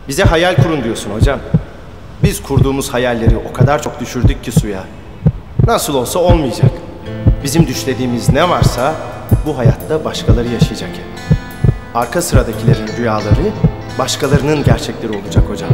Bize hayal kurun diyorsun hocam. Biz kurduğumuz hayalleri o kadar çok düşürdük ki suya. Nasıl olsa olmayacak. Bizim düşlediğimiz ne varsa bu hayatta başkaları yaşayacak hep. Arka sıradakilerin rüyaları başkalarının gerçekleri olacak hocam.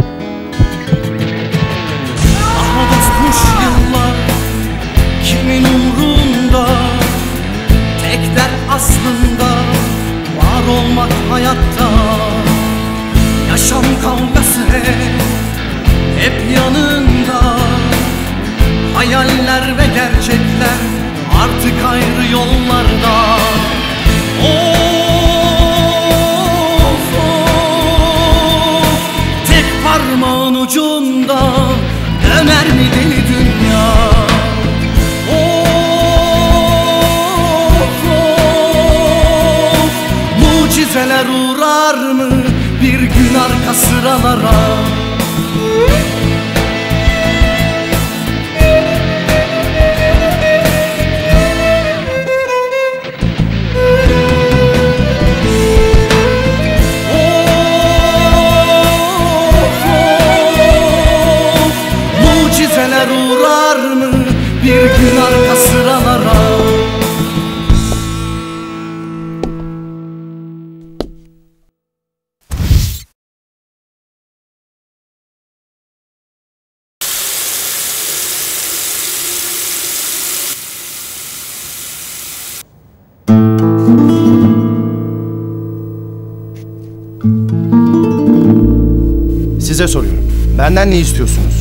Aha dostmuş yıllar, kimin umrunda? Tek dert aslında var olmak hayatta. Yaşam kavgası hep yanında. Hayaller ve gerçekler artık ayrı yollarda. Of of, tek parmağın ucunda döner mi deli dünya? Of of, mucizeler uğrar mı bir gün arka sıralara? Mucizeler uğrar mı bir gün arka sıralara? Size soruyorum. Benden ne istiyorsunuz?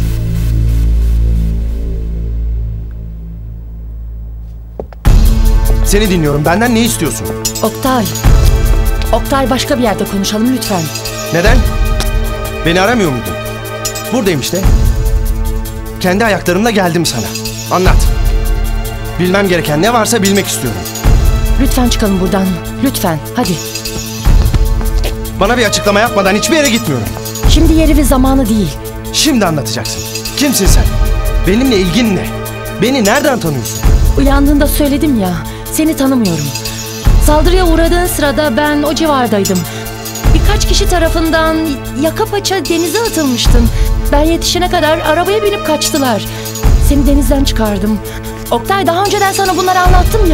Seni dinliyorum. Benden ne istiyorsun? Oktay. Oktay, başka bir yerde konuşalım lütfen. Neden? Beni aramıyor muydun? Buradayım işte. Kendi ayaklarımla geldim sana. Anlat. Bilmem gereken ne varsa bilmek istiyorum. Lütfen çıkalım buradan. Lütfen. Hadi. Bana bir açıklama yapmadan hiçbir yere gitmiyorum. Şimdi yeri ve zamanı değil. Şimdi anlatacaksın. Kimsin sen? Benimle ilgin ne? Beni nereden tanıyorsun? Uyandığında söyledim ya. Seni tanımıyorum. Saldırıya uğradığın sırada ben o civardaydım. Birkaç kişi tarafından yaka paça denize atılmıştın. Ben yetişene kadar arabaya binip kaçtılar. Seni denizden çıkardım. Oktay, daha önceden sana bunları anlattım ya.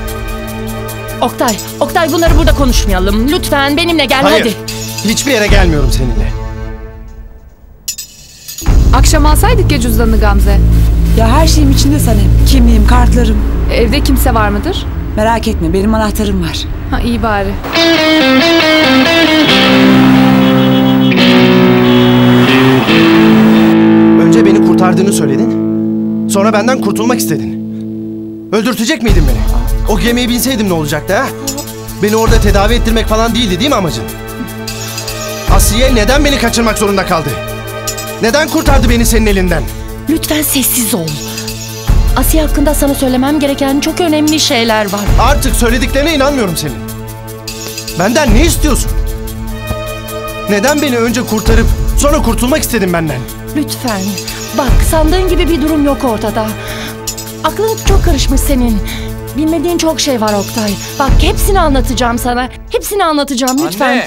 Oktay bunları burada konuşmayalım. Lütfen benimle gel. Hayır, hadi. hiçbir yere gelmiyorum seninle. Akşam alsaydık ya cüzdanını Gamze. Ya her şeyim içinde Sanem. Kimliğim, kartlarım. Evde kimse var mıdır? Merak etme, benim anahtarım var. Ha, iyi bari. Önce beni kurtardığını söyledin. Sonra benden kurtulmak istedin. Öldürtecek miydin beni? O gemiye binseydim ne olacaktı ha? Beni orada tedavi ettirmek falan değildi değil mi amacın? Asiye neden beni kaçırmak zorunda kaldı? Neden kurtardı beni senin elinden? Lütfen sessiz ol. Asiye hakkında sana söylemem gereken çok önemli şeyler var. Artık söylediklerine inanmıyorum senin. Benden ne istiyorsun? Neden beni önce kurtarıp sonra kurtulmak istedin benden? Lütfen. Bak, sandığın gibi bir durum yok ortada. Aklın çok karışmış senin. Bilmediğin çok şey var Oktay. Bak, hepsini anlatacağım sana. Hepsini anlatacağım lütfen. Anne!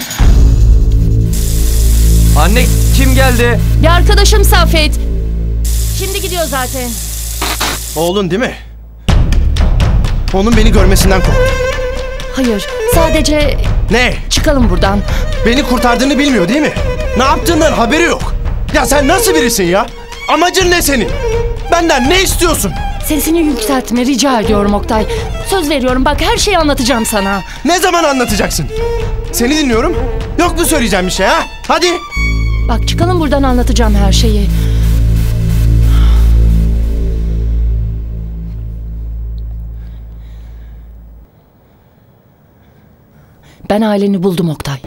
Anne, kim geldi? Bir arkadaşım Safet. Şimdi gidiyor zaten. Oğlun değil mi? Onun beni görmesinden kork. Hayır, sadece Ne? çıkalım buradan. Beni kurtardığını bilmiyor değil mi? Ne yaptığından haberi yok. Ya sen nasıl birisin ya? Amacın ne senin? Benden ne istiyorsun? Sesini yükseltme rica ediyorum Oktay. Söz veriyorum, bak her şeyi anlatacağım sana. Ne zaman anlatacaksın? Seni dinliyorum. Yok mu söyleyeceğim bir şey ha? Hadi. Bak, çıkalım buradan, anlatacağım her şeyi. Ben aileni buldum Oktay.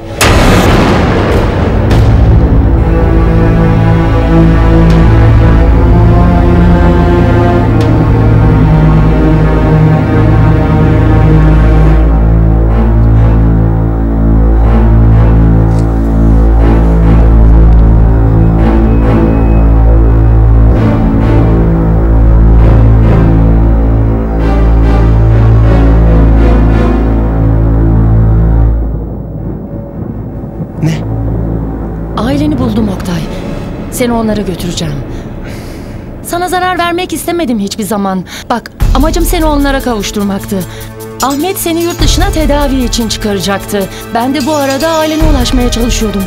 Aileni buldum Oktay. Seni onlara götüreceğim. Sana zarar vermek istemedim hiçbir zaman. Bak, amacım seni onlara kavuşturmaktı. Ahmet seni yurt dışına tedavi için çıkaracaktı. Ben de bu arada ailene ulaşmaya çalışıyordum.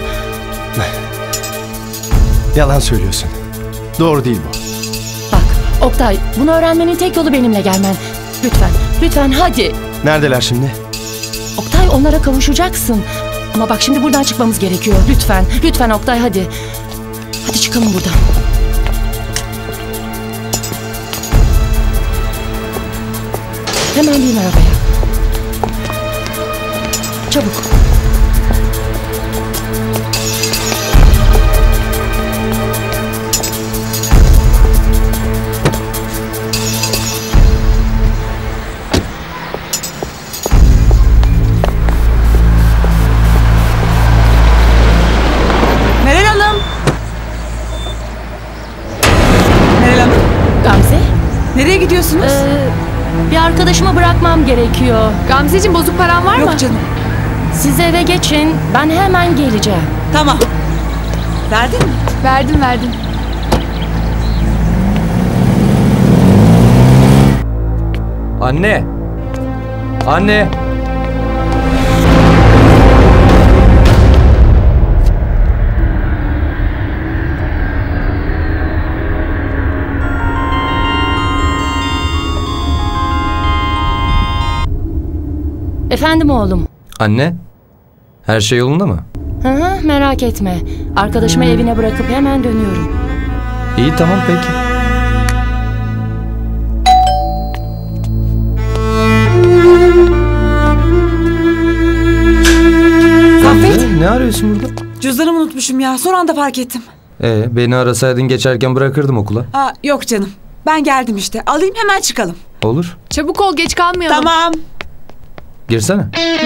Yalan söylüyorsun. Doğru değil bu. Bak Oktay, bunu öğrenmenin tek yolu benimle gelmen. Lütfen, lütfen hadi. Neredeler şimdi? Oktay, onlara kavuşacaksın. Ama bak şimdi buradan çıkmamız gerekiyor. Lütfen, lütfen Oktay hadi. Hadi çıkalım buradan. Hemen bin arabaya. Çabuk. Meral Hanım. Meral Hanım. Gamze, Nereye gidiyorsunuz? bir arkadaşımı bırakmam gerekiyor. Gamzeciğim bozuk paran var mı? Yok canım. Siz eve geçin, ben hemen geleceğim. Tamam. Verdin mi? Verdim. Anne. Anne. Efendim oğlum. Anne. Her şey yolunda mı? Hı hı, merak etme. Arkadaşımı evine bırakıp hemen dönüyorum. İyi, tamam, peki. Saffet. Ne arıyorsun burada? Cüzdanımı unutmuşum ya. Son anda fark ettim. Beni arasaydın geçerken bırakırdım okula. Yok canım. Ben geldim işte. Alayım hemen çıkalım. Olur. Çabuk ol, geç kalmayalım. Tamam. Girsene.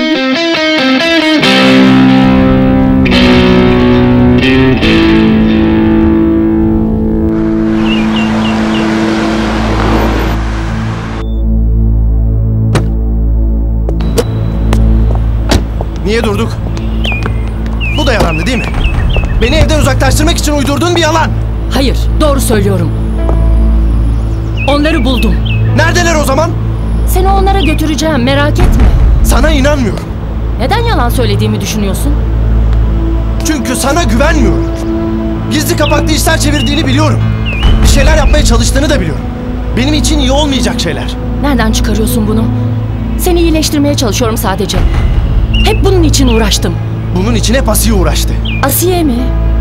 Niye durduk? Bu da yalandı değil mi? Beni evden uzaklaştırmak için uydurduğun bir yalan. Hayır, doğru söylüyorum. Onları buldum. Neredeler o zaman? Seni onlara götüreceğim, merak etme. Sana inanmıyorum. Neden yalan söylediğimi düşünüyorsun? Çünkü sana güvenmiyorum. Gizli kapaklı işler çevirdiğini biliyorum. Bir şeyler yapmaya çalıştığını da biliyorum. Benim için iyi olmayacak şeyler. Nereden çıkarıyorsun bunu? Seni iyileştirmeye çalışıyorum sadece. Hep bunun için uğraştım. Bunun için hep Asiye uğraştı. Asiye mi?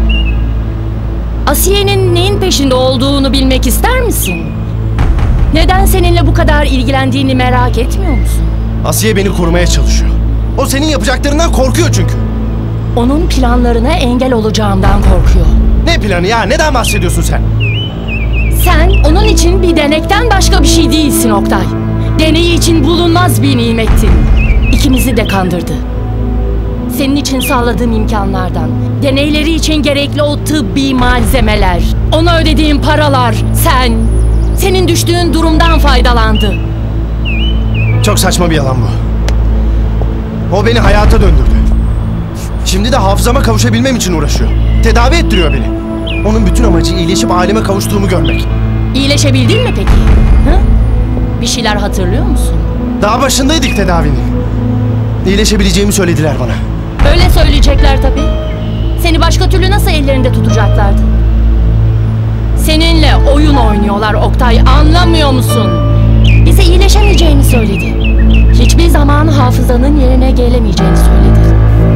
Asiye'nin neyin peşinde olduğunu bilmek ister misin? Neden seninle bu kadar ilgilendiğini merak etmiyor musun? Asiye beni korumaya çalışıyor. O senin yapacaklarından korkuyor çünkü. Onun planlarına engel olacağımdan korkuyor. Ne planı ya? Neden bahsediyorsun sen? Sen onun için bir denekten başka bir şey değilsin Oktay. Deneyi için bulunmaz bir nimettin. İkimizi de kandırdı. Senin için sağladığım imkanlardan, deneyleri için gerekli o tıbbi malzemeler, ona ödediğim paralar, senin düştüğün durumdan faydalandı. Çok saçma bir yalan bu. O beni hayata döndürdü. Şimdi de hafızama kavuşabilmem için uğraşıyor. Tedavi ettiriyor beni. Onun bütün amacı iyileşip aileme kavuştuğumu görmek. İyileşebildin mi peki? Hı? Bir şeyler hatırlıyor musun? Daha başındaydık tedavinin. İyileşebileceğimi söylediler bana. Öyle söyleyecekler tabii. Seni başka türlü nasıl ellerinde tutacaklardı? Seninle oyun oynuyorlar Oktay, anlamıyor musun? Bize iyileşemeyeceğini söyledi. Hiçbir zaman hafızanın yerine gelemeyeceğini söyledi.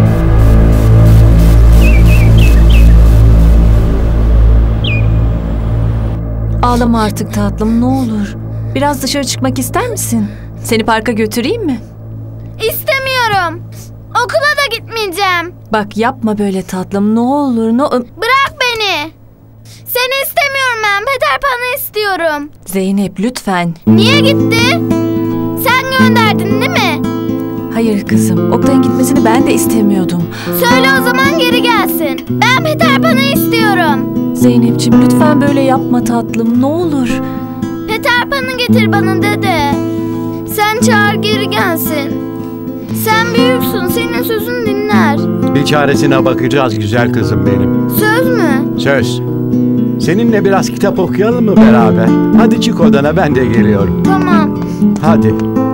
Ağlama artık tatlım, ne olur. Biraz dışarı çıkmak ister misin? Seni parka götüreyim mi? İstemiyorum. Okula da gitmeyeceğim. Bak yapma böyle tatlım, ne olur. Bırak beni. Seni istemiyorum ben. Peter Pan'ı istiyorum. Zeynep lütfen. Niye gitti? Sen gönderdin değil mi? Hayır kızım, Oktay'ın gitmesini ben de istemiyordum. Söyle o zaman geri gelsin. Ben Peter Pan'ı istiyorum. Zeynepciğim lütfen böyle yapma tatlım, ne olur. Peter Pan'ı getir bana dede. Sen çağır geri gelsin. Sen büyüksün, senin sözünü dinler. Bir çaresine bakacağız güzel kızım benim. Söz mü? Söz. Seninle biraz kitap okuyalım mı beraber? Hadi çık odana, ben de geliyorum. Tamam. Hadi.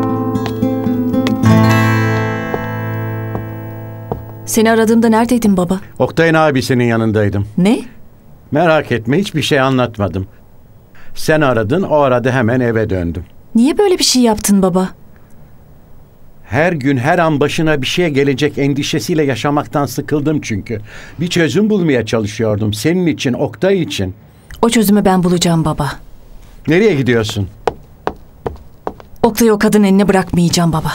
Seni aradığımda neredeydin baba? Oktay'ın abisinin yanındaydım. Ne? Merak etme, hiçbir şey anlatmadım. Sen aradın, o aradı, hemen eve döndüm. Niye böyle bir şey yaptın baba? Her gün her an başına bir şey gelecek endişesiyle yaşamaktan sıkıldım çünkü. Bir çözüm bulmaya çalışıyordum. Senin için, Oktay için. O çözümü ben bulacağım baba. Nereye gidiyorsun? Oktay'ı o kadın eline bırakmayacağım baba.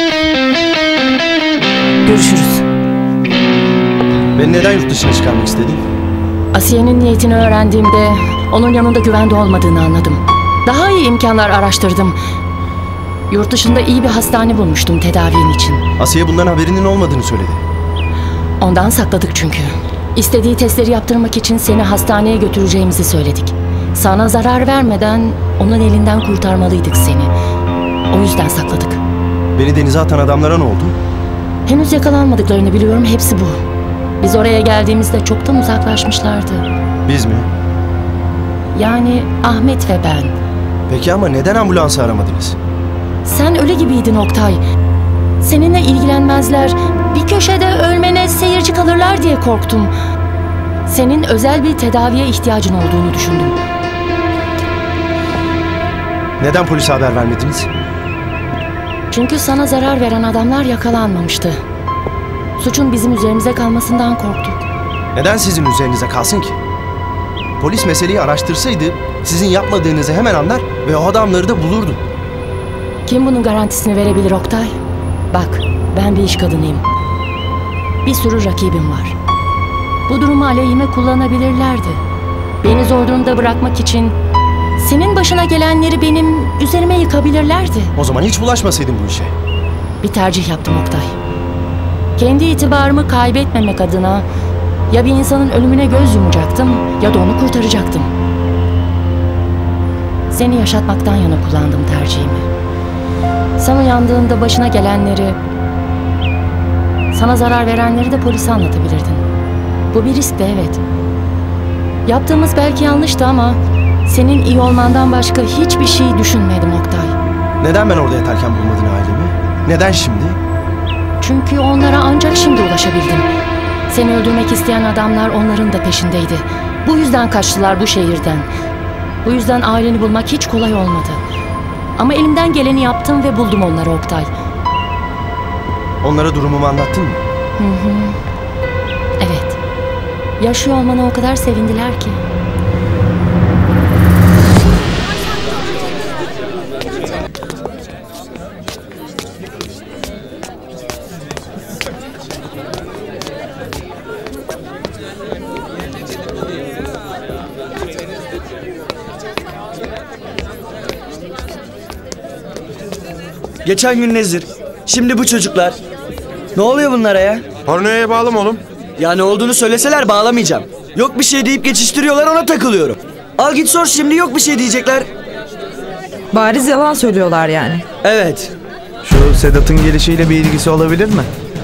Görüşürüz. Beni neden yurt dışına çıkarmak istedin? Asiye'nin niyetini öğrendiğimde onun yanında güvende olmadığını anladım. Daha iyi imkanlar araştırdım. Yurt dışında iyi bir hastane bulmuştum tedavin için. Asiye bundan haberinin olmadığını söyledi. Ondan sakladık çünkü. İstediği testleri yaptırmak için seni hastaneye götüreceğimizi söyledik. Sana zarar vermeden onun elinden kurtarmalıydık seni. O yüzden sakladık. Beni denize atan adamlara ne oldu? Henüz yakalanmadıklarını biliyorum, hepsi bu. Biz oraya geldiğimizde çoktan uzaklaşmışlardı. Biz mi? Yani Ahmet ve ben. Peki ama neden ambulansı aramadınız? Sen öyle gibiydin Oktay. Seninle ilgilenmezler, bir köşede ölmene seyirci kalırlar diye korktum. Senin özel bir tedaviye ihtiyacın olduğunu düşündüm. Neden polise haber vermediniz? Çünkü sana zarar veren adamlar yakalanmamıştı. Suçun bizim üzerimize kalmasından korktuk. Neden sizin üzerinize kalsın ki? Polis meseleyi araştırsaydı sizin yapmadığınızı hemen anlar ve o adamları da bulurdu. Kim bunun garantisini verebilir Oktay? Bak, ben bir iş kadınıyım. Bir sürü rakibim var. Bu durumu aleyhime kullanabilirlerdi. Beni zor durumda bırakmak için senin başına gelenleri benim üzerime yıkabilirlerdi. O zaman hiç bulaşmasaydın bu işe. Bir tercih yaptım Oktay. Kendi itibarımı kaybetmemek adına ya bir insanın ölümüne göz yumacaktım ya da onu kurtaracaktım. Seni yaşatmaktan yana kullandım tercihimi. Sen uyandığında başına gelenleri, sana zarar verenleri de polise anlatabilirdin. Bu bir riskti, evet. Yaptığımız belki yanlıştı ama senin iyi olmandan başka hiçbir şey düşünmedim Oktay. Neden ben orada yatarken bulmadın ailemi? Neden şimdi? Çünkü onlara ancak şimdi ulaşabildim. Seni öldürmek isteyen adamlar onların da peşindeydi. Bu yüzden kaçtılar bu şehirden. Bu yüzden aileni bulmak hiç kolay olmadı. Ama elimden geleni yaptım ve buldum onları Oktay. Onlara durumumu anlattın mı? Evet. Yaşıyor olmana o kadar sevindiler ki. Geçen gün Nezir, şimdi bu çocuklar. Ne oluyor bunlara ya? Pornoya bağlı mı oğlum? Ya ne olduğunu söyleseler bağlamayacağım. Yok bir şey deyip geçiştiriyorlar, ona takılıyorum. Al git sor, şimdi yok bir şey diyecekler. Bariz yalan söylüyorlar yani. Evet. Şu Sedat'ın gelişiyle bir ilgisi olabilir mi?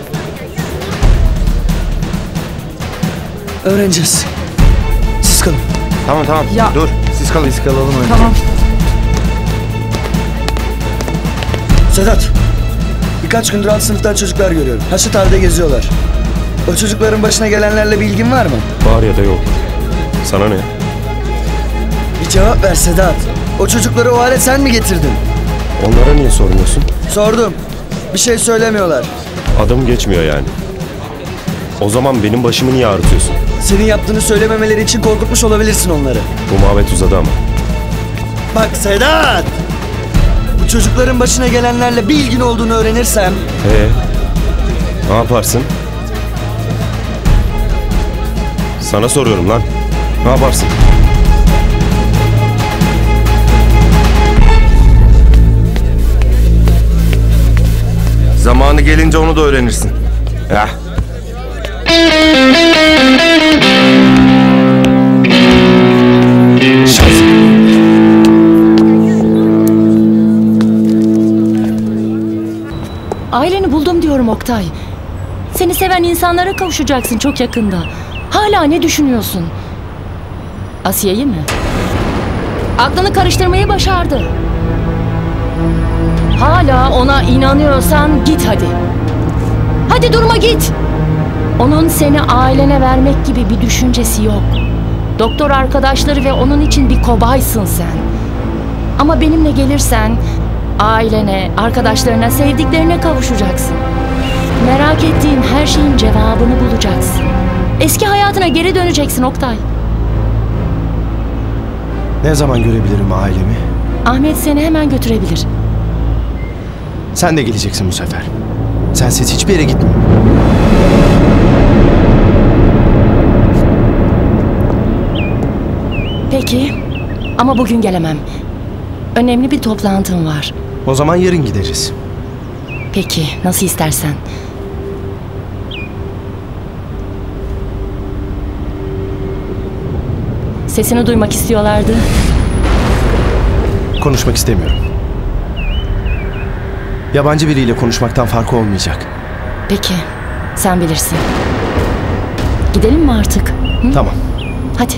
Öğreneceğiz. Siz kalın. Tamam. Ya. Dur. Siz kalın. Biz kalalım önce. Tamam. Sedat, birkaç gündür alt sınıftan çocuklar görüyorum. Haşıtar'da geziyorlar. O çocukların başına gelenlerle bir ilgin var mı? Var ya da yok. Sana ne? Bir cevap ver Sedat. O çocukları o hale sen mi getirdin? Onlara niye sormuyorsun? Sordum. Bir şey söylemiyorlar. Adım geçmiyor yani. O zaman benim başımı niye ağrıtıyorsun? Senin yaptığını söylememeleri için korkutmuş olabilirsin onları. Bu muhabbet uzadı ama. Bak Sedat! Bu çocukların başına gelenlerle bir ilgin olduğunu öğrenirsem... Ne yaparsın? Sana soruyorum lan. Ne yaparsın? Zamanı gelince onu da öğrenirsin. Ya. Aileni buldum diyorum Oktay. Seni seni seven insanlara kavuşacaksın çok yakında. Hala ne düşünüyorsun? Asiye'yi mi? Aklını karıştırmayı başardı. Hala ona inanıyorsan git hadi. Hadi durma git. Onun seni ailene vermek gibi bir düşüncesi yok. Doktor arkadaşları ve onun için bir kobaysın sen. Ama benimle gelirsen ailene, arkadaşlarına, sevdiklerine kavuşacaksın. Merak ettiğin her şeyin cevabını bulacaksın. Eski hayatına geri döneceksin Oktay. Ne zaman görebilirim ailemi? Ahmet seni hemen götürebilir. Sen de geleceksin bu sefer. Sensiz hiçbir yere gitme. Peki ama bugün gelemem. Önemli bir toplantım var. O zaman yarın gideriz. Peki nasıl istersen. Sesini duymak istiyorlardı. Konuşmak istemiyorum. Yabancı biriyle konuşmaktan farkı olmayacak. Peki sen bilirsin. Gidelim mi artık? Hı? Tamam. Hadi.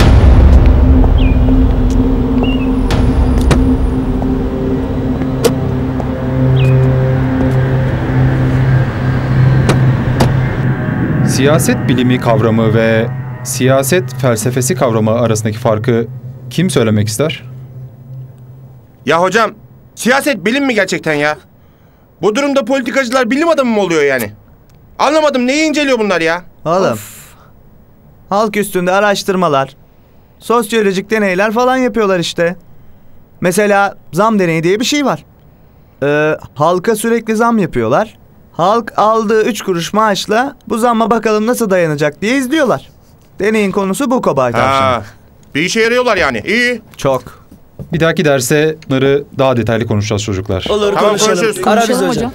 Siyaset bilimi kavramı ve siyaset felsefesi kavramı arasındaki farkı kim söylemek ister? Ya hocam, siyaset bilim mi gerçekten ya? Bu durumda politikacılar bilim adamı mı oluyor yani? Anlamadım, neyi inceliyor bunlar ya? Oğlum, halk üstünde araştırmalar, sosyolojik deneyler falan yapıyorlar işte. Mesela zam deneyi diye bir şey var. Halka sürekli zam yapıyorlar. Halk aldığı 3 kuruş maaşla bu zamma bakalım nasıl dayanacak diye izliyorlar. Deneyin konusu bu Kobay Tavşan. Bir işe yarıyorlar yani, iyi. Çok. Bir dahaki derse bunları daha detaylı konuşacağız çocuklar. Olur, tamam, konuşalım. Ara bizi hocam.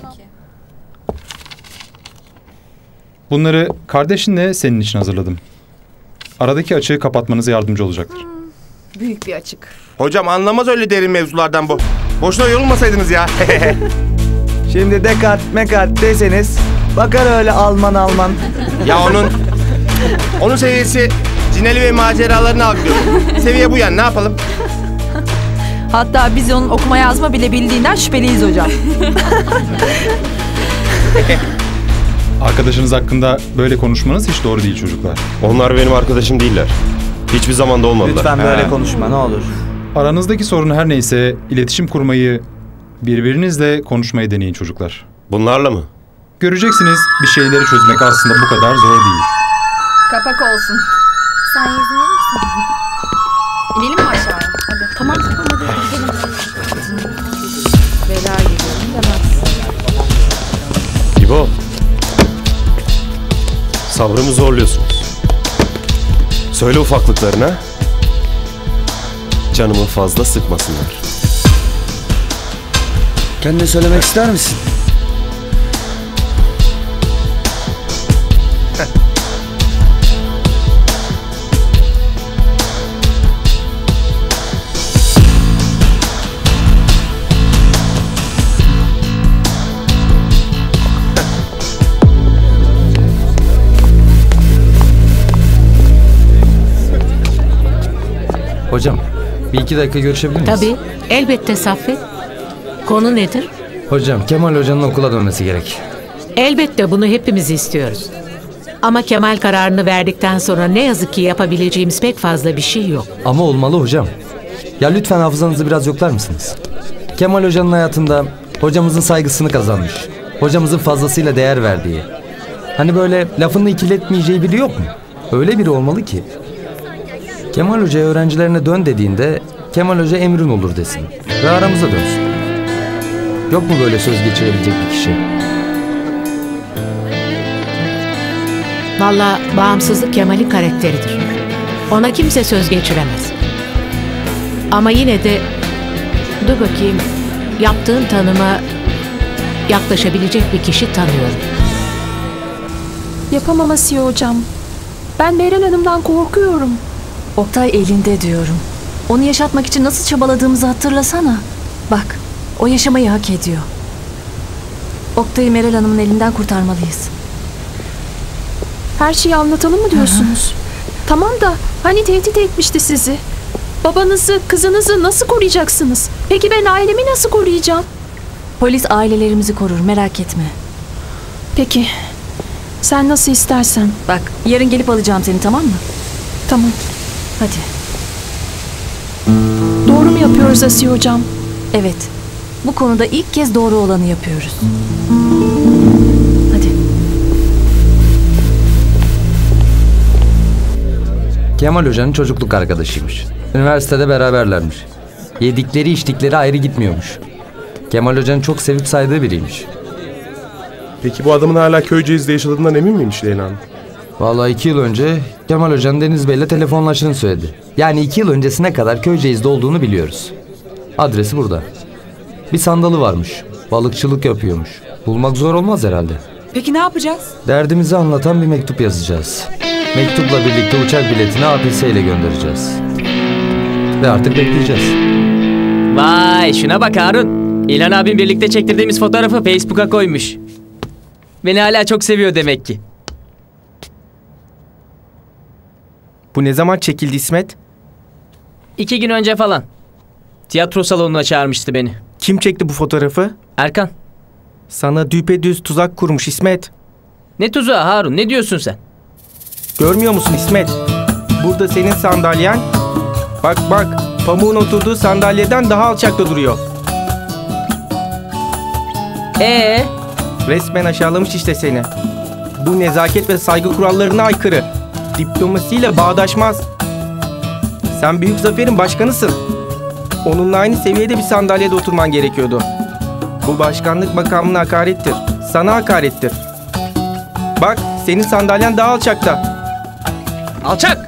Bunları kardeşinle senin için hazırladım. Aradaki açığı kapatmanıza yardımcı olacaktır. Büyük bir açık. Hocam anlamaz öyle derin mevzulardan bu. Boşuna yorulmasaydınız ya. Şimdi Descartes, Mekart deseniz bakar öyle Alman. Ya onun seviyesi cineli ve maceralarını algılıyor. Seviye bu yani, ne yapalım? Hatta biz onun okuma yazma bile bildiğinden şüpheliyiz hocam. Arkadaşınız hakkında böyle konuşmanız hiç doğru değil çocuklar. Onlar benim arkadaşım değiller. Hiçbir zaman da olmadılar. Lütfen böyle konuşma ne olur. Aranızdaki sorun her neyse iletişim kurmayı, birbirinizle konuşmayı deneyin çocuklar. Bunlarla mı? Göreceksiniz bir şeyleri çözmek aslında bu kadar zor değil. Kapak olsun. Sen izin verir misin? İnelim mi aşağıya? Hadi. Tamam. Bela geliyorum demez. İbo. Sabrımı zorluyorsunuz. Söyle ufaklıklarına. Canımı fazla sıkmasınlar. Kendine söylemek ister misin? Hocam, bir iki dakika görüşebilir miyiz? Tabii, elbette Saffet. Konu nedir? Hocam, Kemal Hoca'nın okula dönmesi gerek. Elbette bunu hepimiz istiyoruz. Ama Kemal kararını verdikten sonra ne yazık ki yapabileceğimiz pek fazla bir şey yok. Ama olmalı hocam. Ya lütfen hafızanızı biraz yoklar mısınız? Kemal Hoca'nın hayatında hocamızın saygısını kazanmış. Hocamızın fazlasıyla değer verdiği. Hani böyle lafını ikiletmeyeceği biri yok mu? Öyle biri olmalı ki. Kemal Hoca'ya öğrencilerine dön dediğinde Kemal Hoca emrin olur desin. Ve aramıza dönsün. Yok mu böyle söz geçirebilecek bir kişi? Vallahi bağımsızlık Kemal'in karakteridir. Ona kimse söz geçiremez. Ama yine de dur bakayım, yaptığın tanıma yaklaşabilecek bir kişi tanıyorum. Yapamam Asiye hocam. Ben Meral Hanım'dan korkuyorum. Oktay elinde diyorum. Onu yaşatmak için nasıl çabaladığımızı hatırlasana. Bak, o yaşamayı hak ediyor. Oktay'ı Meral Hanım'ın elinden kurtarmalıyız. Her şeyi anlatalım mı diyorsunuz? Tamam da hani tehdit etmişti sizi. Babanızı, kızınızı nasıl koruyacaksınız? Peki ben ailemi nasıl koruyacağım? Polis ailelerimizi korur, merak etme. Peki. Sen nasıl istersen. Bak, yarın gelip alacağım seni, tamam mı? Tamam. Hadi. Doğru mu yapıyoruz Asiye hocam? Evet. Bu konuda ilk kez doğru olanı yapıyoruz. Hadi. Kemal Hoca'nın çocukluk arkadaşıymış. Üniversitede beraberlermiş. Yedikleri içtikleri ayrı gitmiyormuş. Kemal Hoca'nın çok sevip saydığı biriymiş. Peki bu adamın hala Köyceğiz'de yaşadığından emin miymiş Leyla Hanım? Vallahi 2 yıl önce Kemal Hoca'nın Deniz Bey'le telefonlaştığını söyledi. Yani 2 yıl öncesine kadar Köyceğiz'de olduğunu biliyoruz. Adresi burada. Bir sandalı varmış. Balıkçılık yapıyormuş. Bulmak zor olmaz herhalde. Peki ne yapacağız? Derdimizi anlatan bir mektup yazacağız. Mektupla birlikte uçak biletini APS ile göndereceğiz. Ve artık bekleyeceğiz. Vay şuna bak Harun. İlhan abim birlikte çektirdiğimiz fotoğrafı Facebook'a koymuş. Beni hala çok seviyor demek ki. Bu ne zaman çekildi İsmet? 2 gün önce falan. Tiyatro salonuna çağırmıştı beni. Kim çekti bu fotoğrafı? Erkan. Sana düpedüz tuzak kurmuş İsmet. Ne tuzağı Harun, ne diyorsun sen? Görmüyor musun İsmet? Burada senin sandalyen. Bak bak, pamuğun oturduğu sandalyeden daha alçakta duruyor. Resmen aşağılamış işte seni. Bu nezaket ve saygı kurallarına aykırı. Diplomasiyle bağdaşmaz. Sen Büyük Zafer'in başkanısın. Onunla aynı seviyede bir sandalyede oturman gerekiyordu. Bu başkanlık makamına hakarettir. Sana hakarettir. Bak, senin sandalyen daha alçakta. Alçak!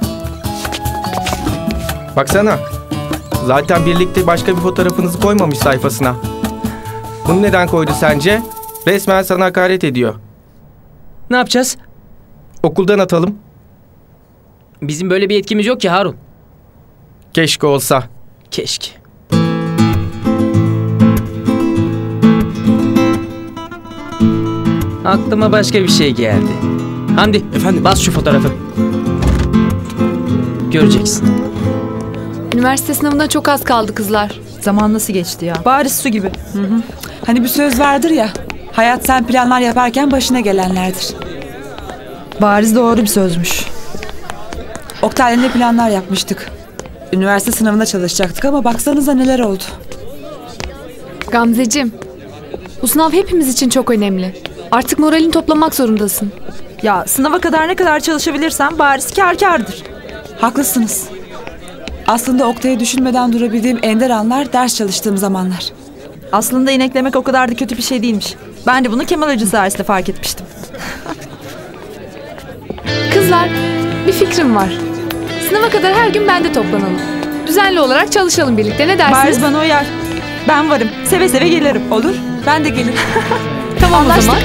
Baksana. Zaten birlikte başka bir fotoğrafınızı koymamış sayfasına. Bunu neden koydu sence? Resmen sana hakaret ediyor. Ne yapacağız? Okuldan atalım. Bizim böyle bir yetkimiz yok ki Harun. Keşke olsa. Keşke. Aklıma başka bir şey geldi. Hamdi, efendim, bas şu fotoğrafı. Göreceksin. Üniversite sınavına çok az kaldı kızlar. Zaman nasıl geçti ya? Bari su gibi. Hı. Hani bir söz vardır ya. Hayat sen planlar yaparken başına gelenlerdir. Bariz doğru bir sözmüş. Oktay'la ne planlar yapmıştık. Üniversite sınavına çalışacaktık ama baksanıza neler oldu. Gamzeciğim, bu sınav hepimiz için çok önemli. Artık moralini toplamak zorundasın. Ya sınava kadar ne kadar çalışabilirsem bariz kârdır. Haklısınız. Aslında Oktay'ı düşünmeden durabildiğim ender anlar ders çalıştığım zamanlar. Aslında ineklemek o kadar da kötü bir şey değilmiş. Ben de bunu Kemal Hoca sayesinde fark etmiştim. Kızlar, bir fikrim var. Sınava kadar her gün bende toplanalım. Düzenli olarak çalışalım birlikte, ne dersiniz? Bariz bana uyar. Ben varım. Seve seve gelirim. Olur. Ben de gelirim. Tamam o zaman.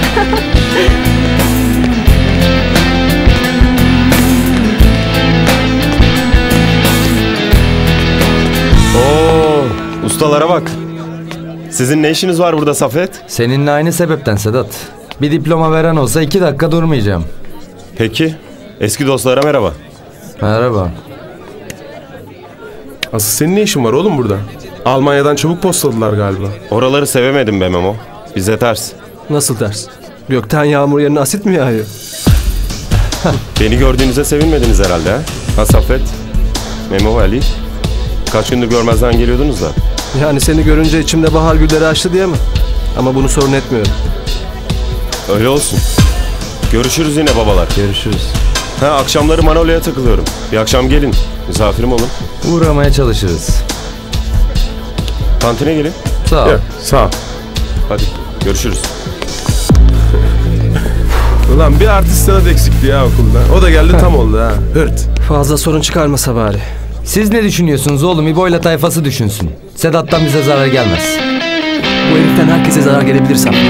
Oo, ustalara bak. Sizin ne işiniz var burada Safet? Seninle aynı sebepten Sedat. Bir diploma veren olsa 2 dakika durmayacağım. Peki. Eski dostlara merhaba. Merhaba. Asıl senin ne işin var oğlum burada? Almanya'dan çabuk postaladılar galiba. Oraları sevemedim be Memo. Bize ters. Nasıl ters? Gökten yağmur yerine asit mi yağıyor? Beni gördüğünüze sevinmediniz herhalde ha? Ha Safet? Memo, Ali? Kaç gündür görmezden geliyordunuz da. Yani seni görünce içimde bahar gülleri açtı diye mi? Ama bunu sorun etmiyorum. Öyle olsun. Görüşürüz yine babalar. Görüşürüz. Ha, akşamları Manolya'ya takılıyorum. Bir akşam gelin. Misafirim olun. Uğramaya çalışırız. Kantine gelin. Sağ ol. Evet, sağ ol. Hadi görüşürüz. Ulan bir artist Sedat eksikti ya okulda. O da geldi tam oldu ha. Hırt. Fazla sorun çıkarmasa bari. Siz ne düşünüyorsunuz oğlum? İbo'yla tayfası düşünsün. Sedat'tan bize zarar gelmez. Bu heriften herkese zarar gelebilir sanırım.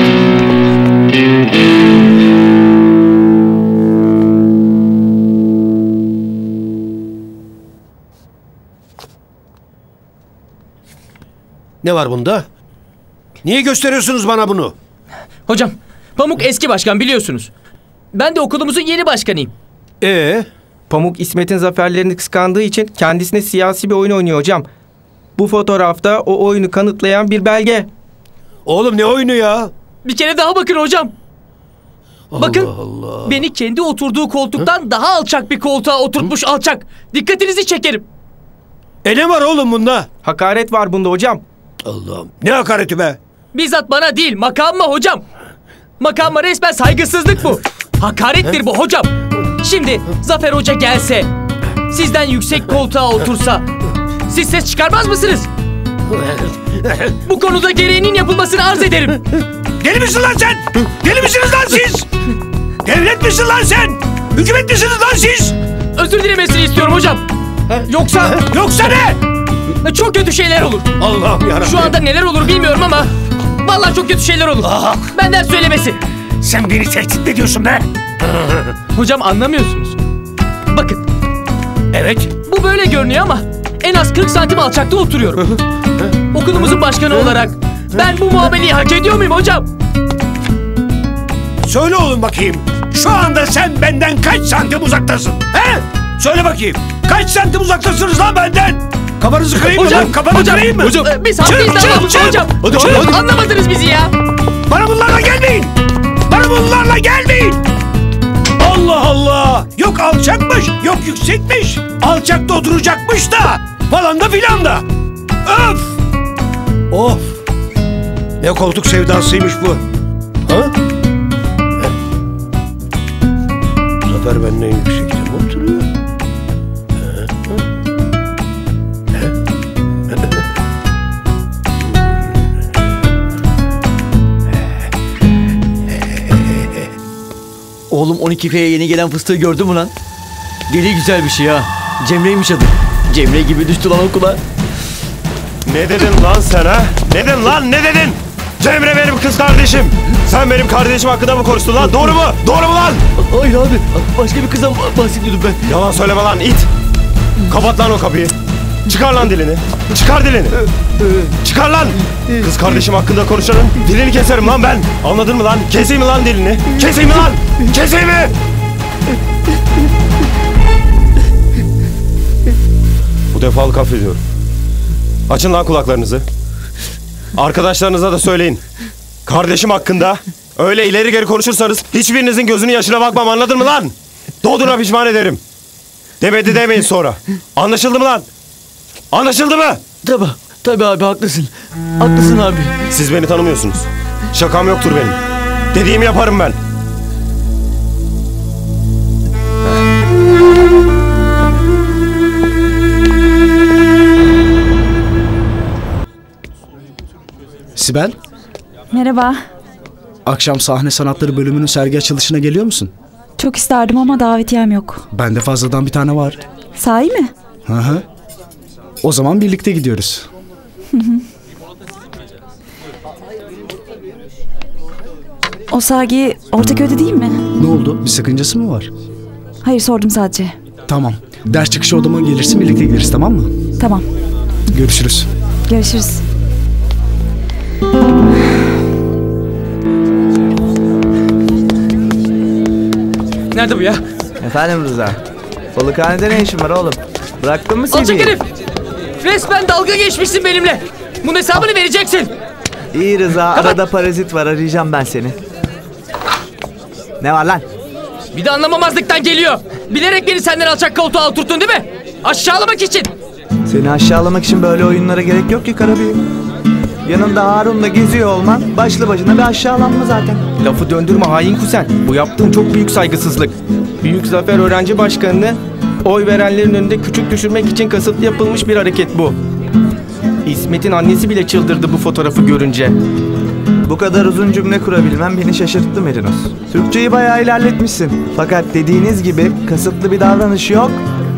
Ne var bunda? Niye gösteriyorsunuz bana bunu? Hocam, Pamuk eski başkan biliyorsunuz. Ben de okulumuzun yeni başkanıyım. Pamuk İsmet'in zaferlerini kıskandığı için kendisine siyasi bir oyun oynuyor hocam. Bu fotoğrafta o oyunu kanıtlayan bir belge. Oğlum ne oyunu ya? Bir kere daha bakın hocam. Bakın beni kendi oturduğu koltuktan daha alçak bir koltuğa oturtmuş alçak. Dikkatinizi çekerim. Ne var oğlum bunda? Hakaret var bunda hocam. Allah'ım. Ne hakareti be? Bizzat bana değil makamıma hocam. Makamıma resmen saygısızlık bu. Hakarettir bu hocam. Şimdi Zafer Hoca gelse, sizden yüksek koltuğa otursa, siz ses çıkarmaz mısınız? Bu konuda gereğinin yapılmasını arz ederim. Deli misin lan sen? Deli misiniz lan siz? Devlet misin lan sen? Hükümet misiniz lan siz? Özür dilemesini istiyorum hocam. Yoksa... Yoksa ne? Çok kötü şeyler olur. Allah'ım yarabbim. Şu anda neler olur bilmiyorum ama... Vallahi çok kötü şeyler olur. Benden söylemesi. Sen beni tehdit ediyorsun be. Hocam anlamıyorsunuz. Bakın. Evet. Bu böyle görünüyor ama en az 40 santim alçakta oturuyorum. Okulumuzun başkanı olarak ben bu muameleyi hak ediyor muyum hocam? Söyle oğlum bakayım. Şu anda sen benden kaç santim uzaktasın? He? Söyle bakayım. Kaç santim uzaktasınız lan benden? Kafanızı kırayım mı lan? Kafanızı kırayım mı? Hocam. Biz haklıyız hocam. Hadi. Anlamadınız bizi ya. Bana bunlarla gelmeyin. Bana bunlarla gelmeyin. Allah Allah. Yok alçakmış, yok yüksekmiş. Alçakta oturacakmış da. Falan da filan da. Öf. Of. Ne koltuk sevdasıymış bu. Ha? Zafer benden yüksekte mi oturuyor? Oğlum 12F'ye yeni gelen fıstığı gördün mü lan? Deli güzel bir şey ha. Cemre'ymiş adı. Cemre gibi düştü lan okula. Ne dedin lan sen ha? Ne dedin lan ne dedin? Cemre benim kız kardeşim. Sen benim kardeşim hakkında mı konuştun lan? Doğru mu? Doğru mu lan? Hayır abi. Başka bir kızdan bahsediyordum ben. Yalan söyleme lan it. Kapat lan o kapıyı. Çıkar lan dilini. Çıkar dilini. Çıkar lan. Kız kardeşim hakkında konuşanın dilini keserim lan ben. Anladın mı lan? Keseyim mi lan dilini? Keseyim mi lan? Keseyim mi? Bu defalık affediyorum. Açın lan kulaklarınızı. Arkadaşlarınıza da söyleyin. Kardeşim hakkında öyle ileri geri konuşursanız hiçbirinizin gözünün yaşına bakmam, anladın mı lan? Doğduğuna pişman ederim. Demedi demeyin sonra. Anlaşıldı mı lan? Anlaşıldı mı? Tabii abi haklısın. Haklısın abi. Siz beni tanımıyorsunuz. Şakam yoktur benim. Dediğimi yaparım ben. Sibel, Merhaba. akşam sahne sanatları bölümünün sergi açılışına geliyor musun? Çok isterdim ama davetiyem yok. Bende fazladan bir tane var. Sahi mi? Hı hı. O zaman birlikte gidiyoruz. O sergi Ortaköy'de değil mi? Ne oldu? Bir sakıncası mı var? Hayır, sordum sadece. Tamam. Ders çıkışı odama gelirsin, birlikte gideriz, tamam mı? Tamam. Görüşürüz. Görüşürüz. Nerede bu ya? Efendim Rıza. Balıkhanede ne işin var oğlum? Bıraktın mı CD'yi? Alçak herif! Resmen dalga geçmişsin benimle. Bunun hesabını vereceksin. İyi Rıza, arada parazit var, arayacağım ben seni. Ne var lan? Bir de anlamamazlıktan geliyor. Bilerek beni senden alçak koltuğa oturttun değil mi? Aşağılamak için. Seni aşağılamak için böyle oyunlara gerek yok ki Karabıyık. Yanında Harun'la geziyor olman başlı başına bir aşağılanma zaten. Lafı döndürme hain kuzen. Bu yaptığın çok büyük saygısızlık. Büyük Zafer Öğrenci Başkanı'nı oy verenlerin önünde küçük düşürmek için kasıtlı yapılmış bir hareket bu. İsmet'in annesi bile çıldırdı bu fotoğrafı görünce. Bu kadar uzun cümle kurabilmem beni şaşırttı Merinos. Türkçeyi bayağı ilerletmişsin. Fakat dediğiniz gibi kasıtlı bir davranış yok.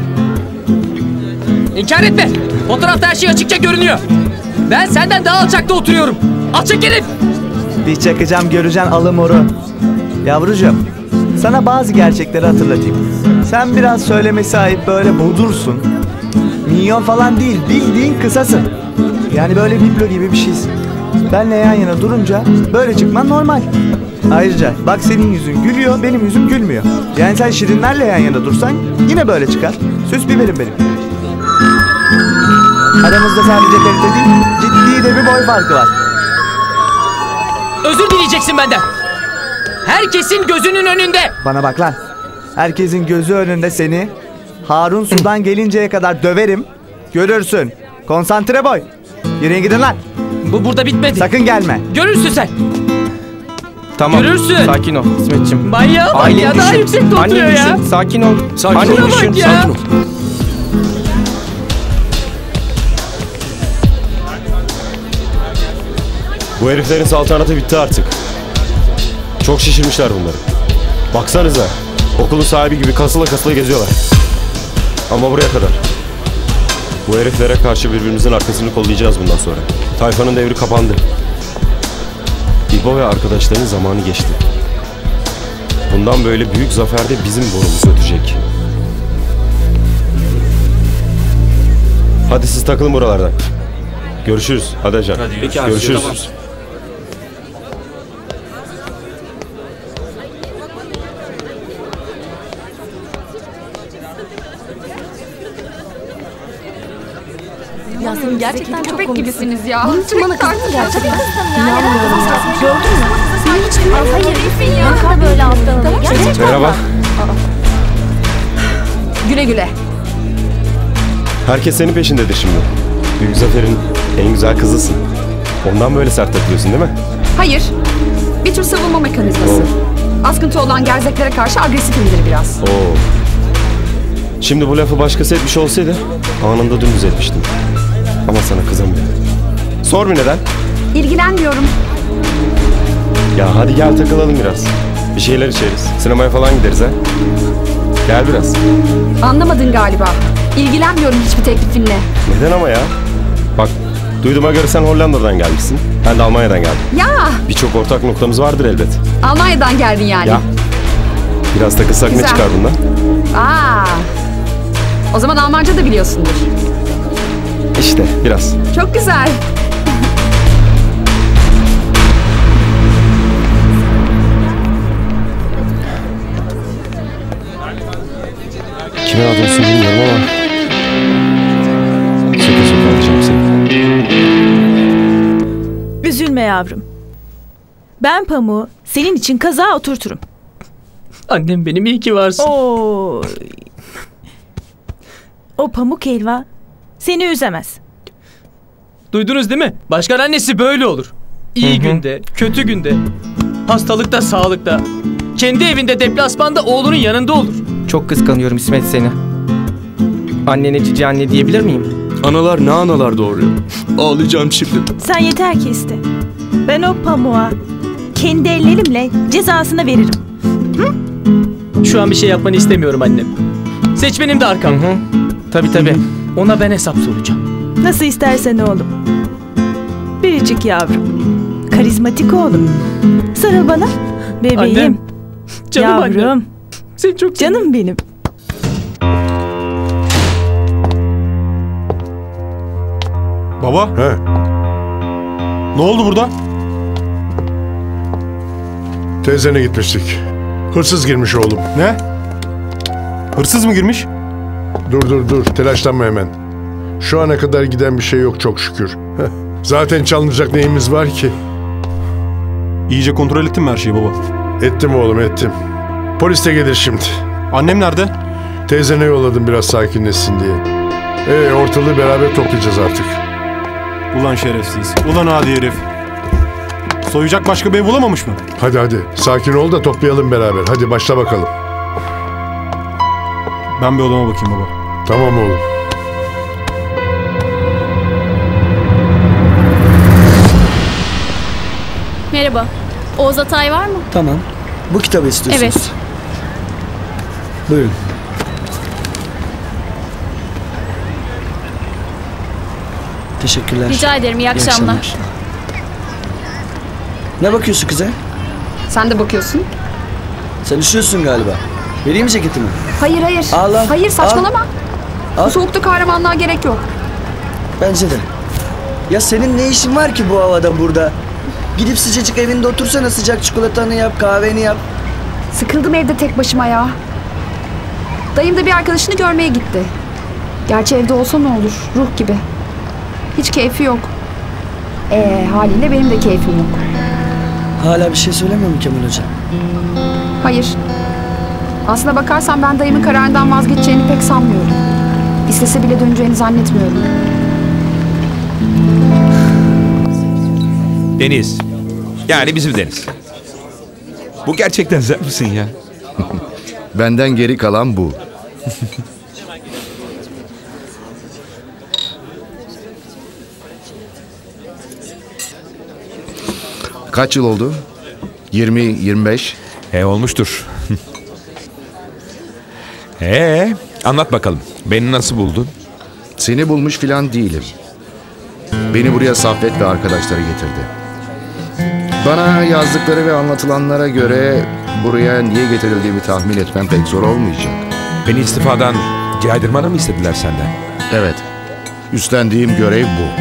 İnkar etme. Fotoğrafta her şey açıkça görünüyor. Ben senden daha alçakta oturuyorum. Alçak herif. Bir çakacağım göreceksin alı moru. Yavrucuğum, sana bazı gerçekleri hatırlatayım. Sen biraz söyleme sahip böyle bodursun. Minyon falan değil, bildiğin kısasın. Yani böyle biblo gibi bir şeysin. Benle yan yana durunca böyle çıkman normal. Ayrıca bak senin yüzün gülüyor, benim yüzüm gülmüyor. Yani sen şirinlerle yan yana dursan yine böyle çıkar. Süs biberim benim. Aramızda sadece kalite değil, ciddi de bir boy farkı var. Özür dileyeceksin benden. Herkesin gözünün önünde. Bana bak lan. Herkesin gözü önünde seni Harun sudan gelinceye kadar döverim. Görürsün. Konsantre boy. Yürüyün gidin lan. Bu burada bitmedi. Sakın gelme. Görürsün sen. Tamam. Görürsün. Sakin ol İsmetciğim. Manyağa bak ya, daha yüksekte oturuyor ya. Düşün. Sakin ol. Sakin ol. Düşün. Ya. Sakin ol. Bu heriflerin saltanatı bitti artık. Çok şişirmişler bunları. Baksanıza. Okulun sahibi gibi kasıla kasıla geziyorlar. Ama buraya kadar. Bu heriflere karşı birbirimizin arkasını kollayacağız bundan sonra. Tayfanın devri kapandı. İbo ve arkadaşlarının zamanı geçti. Bundan böyle büyük zaferde bizim borumuz ötecek. Hadi siz takılın buralarda. Görüşürüz. Hadi Ajan. Görüşürüz. Tamam. Ya senin gerçekten çok komiksin. gibisiniz ya. Bunun için bana kızdın gerçekten. Tabii kızdım ya. İnanmıyorum ya. Gördün mü? Senin hiç gülmüyor. Hayır ya. Bakar böyle alttan alır. Gerçekten. Merhaba. Güle güle. Herkes senin peşindedir şimdi. Büyük Zafer'in en güzel kızısın. Ondan böyle sert takılıyorsun değil mi? Hayır. Bir tür savunma mekanizması. Askıntı olan gerzeklere karşı agresifimdir biraz. Oo. Şimdi bu lafı başkası etmiş olsaydı anında dümdüz etmiştim. Ama sana kızamıyorum. Sor bir neden? İlgilenmiyorum. Ya hadi gel takılalım biraz. Bir şeyler içeriz. Sinemaya falan gideriz ha. Gel biraz. Anlamadın galiba. İlgilenmiyorum hiçbir teklifinle. Neden ama ya? Bak duyduğuma göre sen Hollanda'dan gelmişsin. Ben de Almanya'dan geldim. Ya Birçok ortak noktamız vardır elbet. Almanya'dan geldin yani. Ya. Biraz takılsak ne Güzel. çıkar bundan? Aa. O zaman Almanca da biliyorsundur. İşte biraz. Çok güzel. Kimin adresini bilmiyorum ama söke söke alacağım seni. Üzülme yavrum. Ben Pamuk'u senin için kaza oturturum. Annem benim iyi ki varsın. O pamuk helva seni üzemez. Duydunuz değil mi? Başkan annesi böyle olur. İyi günde, kötü günde, hastalıkta, sağlıkta, kendi evinde, deplasmanda oğlunun yanında olur. Çok kıskanıyorum İsmet seni. Annene cici anne diyebilir miyim? Analar ne analar doğuruyor. Ağlayacağım şimdi. Sen yeter ki iste. Ben o pamuğa kendi ellerimle cezasını veririm. Hı? Şu an bir şey yapmanı istemiyorum annem. Seç benim de arkam. Tabii. Ona ben hesap soracağım. Nasıl istersen oğlum. Biricik yavrum. Karizmatik oğlum. Sarıl bana. Bebeğim. Annem. Canım yavrum. annem. Seni çok canım benim. Baba. He. Ne oldu burada? Teyzene gitmiştik. Hırsız girmiş oğlum. Ne? Hırsız mı girmiş? Dur. Telaşlanma hemen. Şu ana kadar giden bir şey yok çok şükür. Zaten çalınacak neyimiz var ki? İyice kontrol ettin mi her şeyi baba? Ettim oğlum ettim. Polis de gelir şimdi. Annem nerede? Teyzene yolladım biraz sakinleşsin diye. Ortalığı beraber toplayacağız artık. Ulan şerefsiz. Ulan adi herif. Soyacak başka bir ev bulamamış mı? Hadi. Sakin ol da toplayalım beraber. Hadi başla bakalım. Ben bir odama bakayım baba. Tamam oğlum. Merhaba. Oğuz Atay var mı? Tamam. Bu kitabı istiyorsunuz. Evet. Buyurun. Teşekkürler. Rica ederim. İyi akşamlar. Ne bakıyorsun kıza? Sen de bakıyorsun. Sen üşüyorsun galiba. Vereyim mi ceketimi? Hayır. Al. Hayır saçmalama. Al. Bu soğukta kahramanlığa gerek yok. Bence de. Ya senin ne işin var ki bu havada burada? Gidip sıcacık evinde otursana, sıcak çikolatanı yap, kahveni yap. Sıkıldım evde tek başıma ya. Dayım da bir arkadaşını görmeye gitti. Gerçi evde olsa ne olur, ruh gibi. Hiç keyfi yok. Haliyle benim de keyfim yok. Hala bir şey söylemiyor mu Kemal Hoca? Hayır. Aslına bakarsan ben dayımın kararından vazgeçeceğini pek sanmıyorum. İstese bile döneceğini zannetmiyorum. Deniz. Yani bizim Deniz. Bu gerçekten sen misin ya? Benden geri kalan bu. Kaç yıl oldu? 20-25? Olmuştur. Anlat bakalım. Beni nasıl buldun? Seni bulmuş filan değilim. Beni buraya Saffet ve arkadaşları getirdi. Bana yazdıkları ve anlatılanlara göre buraya niye getirildiğimi tahmin etmem pek zor olmayacak. Beni istifadan caydırmanı mı istediler senden? Evet. Üstlendiğim görev bu.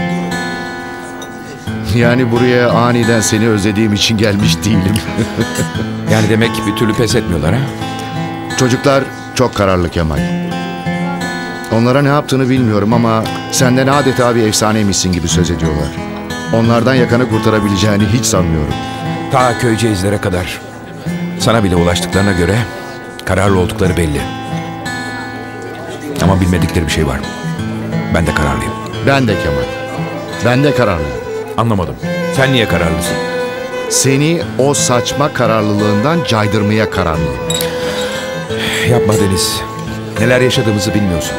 Yani buraya aniden seni özlediğim için gelmiş değilim. Yani demek bir türlü pes etmiyorlar ha? Çocuklar çok kararlı Kemal. Onlara ne yaptığını bilmiyorum ama senden adeta bir efsaneymişsin gibi söz ediyorlar. Onlardan yakanı kurtarabileceğini hiç sanmıyorum. Ta Köyceğizlere kadar. Sana bile ulaştıklarına göre kararlı oldukları belli. Ama bilmedikleri bir şey var. Ben de kararlıyım. Ben de Kemal. Ben de kararlıyım. Anlamadım. Sen niye kararlısın? Seni o saçma kararlılığından caydırmaya kararlıyım. Yapma Deniz. Neler yaşadığımızı bilmiyorsun.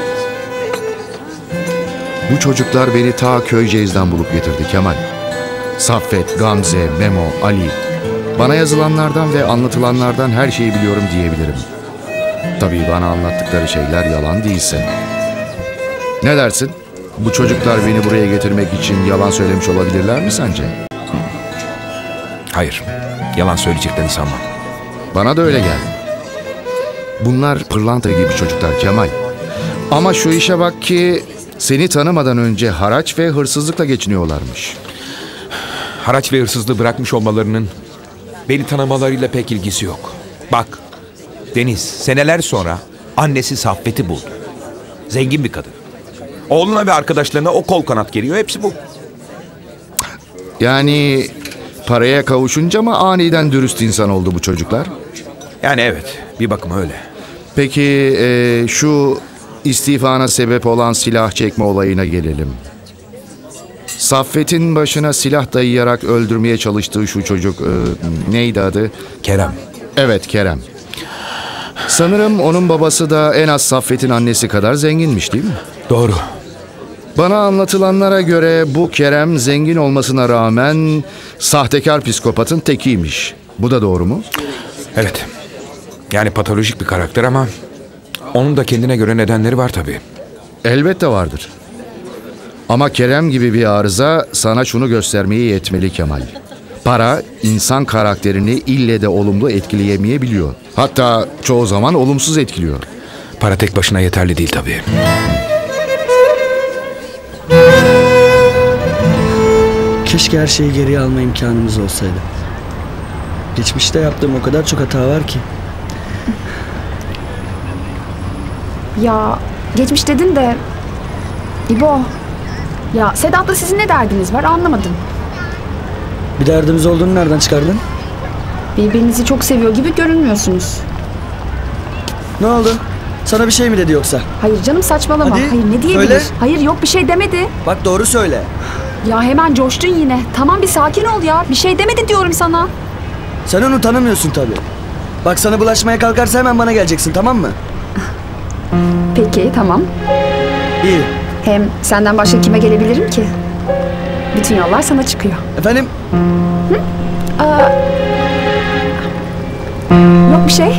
Bu çocuklar beni ta Köyceğiz'den bulup getirdi Kemal. Saffet, Gamze, Memo, Ali. Bana yazılanlardan ve anlatılanlardan her şeyi biliyorum diyebilirim. Tabii bana anlattıkları şeyler yalan değilse. Ne dersin? Bu çocuklar beni buraya getirmek için yalan söylemiş olabilirler mi sence? Hayır. Yalan söyleyeceklerini sanmam. Bana da öyle geldi. Bunlar pırlanta gibi çocuklar Kemal. Ama şu işe bak ki seni tanımadan önce haraç ve hırsızlıkla geçiniyorlarmış. Haraç ve hırsızlığı bırakmış olmalarının beni tanımalarıyla pek ilgisi yok. Bak, Deniz seneler sonra annesi Saffet'i buldu. Zengin bir kadın. Oğluna ve arkadaşlarına o kol kanat geliyor. Hepsi bu. Yani paraya kavuşunca mı aniden dürüst insan oldu bu çocuklar? Yani evet, bir bakıma öyle. Peki şu istifana sebep olan silah çekme olayına gelelim. Saffet'in başına silah dayayarak öldürmeye çalıştığı şu çocuk neydi adı? Kerem. Evet, Kerem. Sanırım onun babası da en az Saffet'in annesi kadar zenginmiş değil mi? Doğru. Bana anlatılanlara göre bu Kerem zengin olmasına rağmen sahtekar psikopatın tekiymiş. Bu da doğru mu? Evet. Yani patolojik bir karakter ama onun da kendine göre nedenleri var tabii. Elbette vardır. Ama Kerem gibi bir arıza sana şunu göstermeyi yetmeli Kemal. Para insan karakterini ille de olumlu etkileyemeyebiliyor. Hatta çoğu zaman olumsuz etkiliyor. Para tek başına yeterli değil tabii. Keşke her şeyi geriye alma imkanımız olsaydı. Geçmişte yaptığım o kadar çok hata var ki. Ya geçmiş dedin de... İbo... Ya Sedat'la sizin ne derdiniz var anlamadım. Bir derdimiz olduğunu nereden çıkardın? Birbirinizi çok seviyor gibi görünmüyorsunuz. Ne oldu? Sana bir şey mi dedi yoksa? Hayır canım saçmalama. Hadi, Hayır ne diyebilir? söyle. Hayır yok bir şey demedi. Bak doğru söyle. Ya hemen coştun yine. Tamam bir sakin ol ya. Bir şey demedi diyorum sana. Sen onu tanımıyorsun tabii. Bak sana bulaşmaya kalkarsa hemen bana geleceksin, tamam mı? Peki tamam. İyi. Hem senden başka kime gelebilirim ki? Bütün yollar sana çıkıyor. Efendim? Hı? Yok bir şey.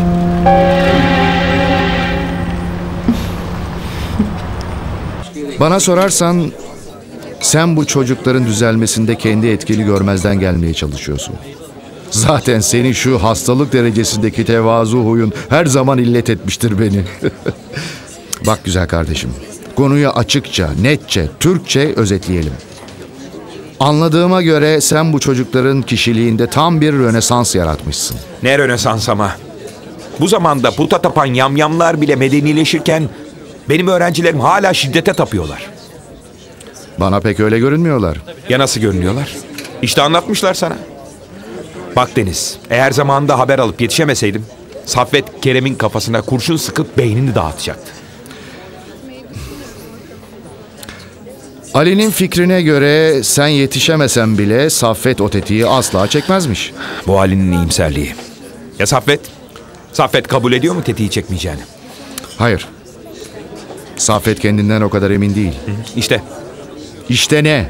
Bana sorarsan sen bu çocukların düzelmesinde kendi etkili görmezden gelmeye çalışıyorsun. Zaten senin şu hastalık derecesindeki tevazu huyun her zaman illet etmiştir beni. Bak güzel kardeşim, konuyu açıkça, netçe, Türkçe özetleyelim. Anladığıma göre sen bu çocukların kişiliğinde tam bir rönesans yaratmışsın. Ne rönesans ama? Bu zamanda puta tapan yamyamlar bile medenileşirken benim öğrencilerim hala şiddete tapıyorlar. Bana pek öyle görünmüyorlar. Ya nasıl görünüyorlar? İşte anlatmışlar sana. Bak Deniz, eğer zamanında haber alıp yetişemeseydim Saffet Kerem'in kafasına kurşun sıkıp beynini dağıtacaktı. Ali'nin fikrine göre sen yetişemesen bile Saffet o tetiği asla çekmezmiş. Bu Ali'nin iyimserliği. Ya Saffet? Saffet kabul ediyor mu tetiği çekmeyeceğini? Hayır. Saffet kendinden o kadar emin değil. İşte. İşte ne?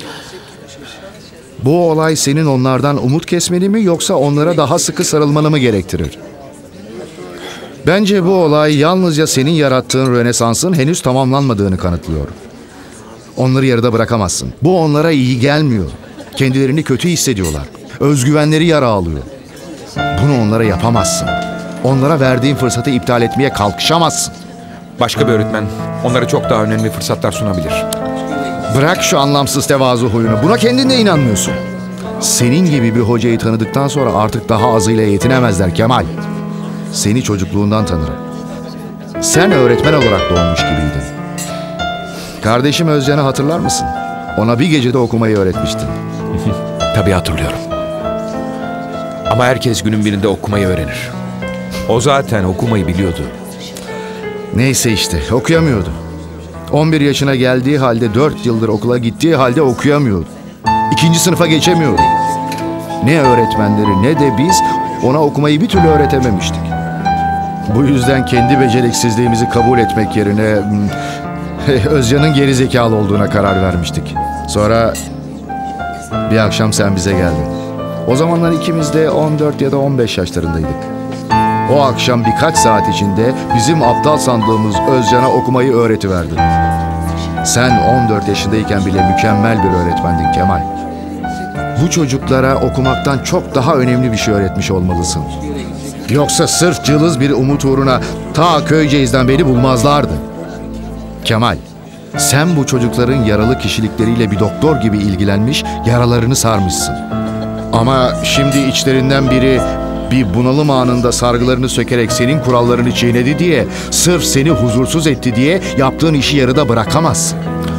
Bu olay senin onlardan umut kesmeni mi yoksa onlara daha sıkı sarılmanı mı gerektirir? Bence bu olay yalnızca senin yarattığın Rönesans'ın henüz tamamlanmadığını kanıtlıyor. Onları yarıda bırakamazsın. Bu onlara iyi gelmiyor. Kendilerini kötü hissediyorlar. Özgüvenleri yara alıyor. Bunu onlara yapamazsın. Onlara verdiğin fırsatı iptal etmeye kalkışamazsın. Başka bir öğretmen onlara çok daha önemli fırsatlar sunabilir. Bırak şu anlamsız tevazu huyunu. Buna kendin de inanmıyorsun. Senin gibi bir hocayı tanıdıktan sonra artık daha azıyla yetinemezler Kemal. Seni çocukluğundan tanırım. Sen öğretmen olarak doğmuş gibiydin. Kardeşim Özcan'ı hatırlar mısın? Ona bir gecede okumayı öğretmiştin. Tabii hatırlıyorum. Ama herkes günün birinde okumayı öğrenir. O zaten okumayı biliyordu. Neyse işte okuyamıyordu. 11 yaşına geldiği halde 4 yıldır okula gittiği halde okuyamıyordu. 2. sınıfa geçemiyordu. Ne öğretmenleri ne de biz ona okumayı bir türlü öğretememiştik. Bu yüzden kendi beceriksizliğimizi kabul etmek yerine Özcan'ın geri zekalı olduğuna karar vermiştik. Sonra bir akşam sen bize geldin. O zamanlar ikimiz de 14 ya da 15 yaşlarındaydık. O akşam birkaç saat içinde bizim aptal sandığımız Özcan'a okumayı öğretiverdin. Sen 14 yaşındayken bile mükemmel bir öğretmendin Kemal. Bu çocuklara okumaktan çok daha önemli bir şey öğretmiş olmalısın. Yoksa sırf cılız bir umut uğruna ta Köyceğiz'den beni bulmazlardı. Kemal, sen bu çocukların yaralı kişilikleriyle bir doktor gibi ilgilenmiş, yaralarını sarmışsın. Ama şimdi içlerinden biri bir bunalım anında sargılarını sökerek senin kurallarını çiğnedi diye, sırf seni huzursuz etti diye yaptığın işi yarıda bırakamazsın.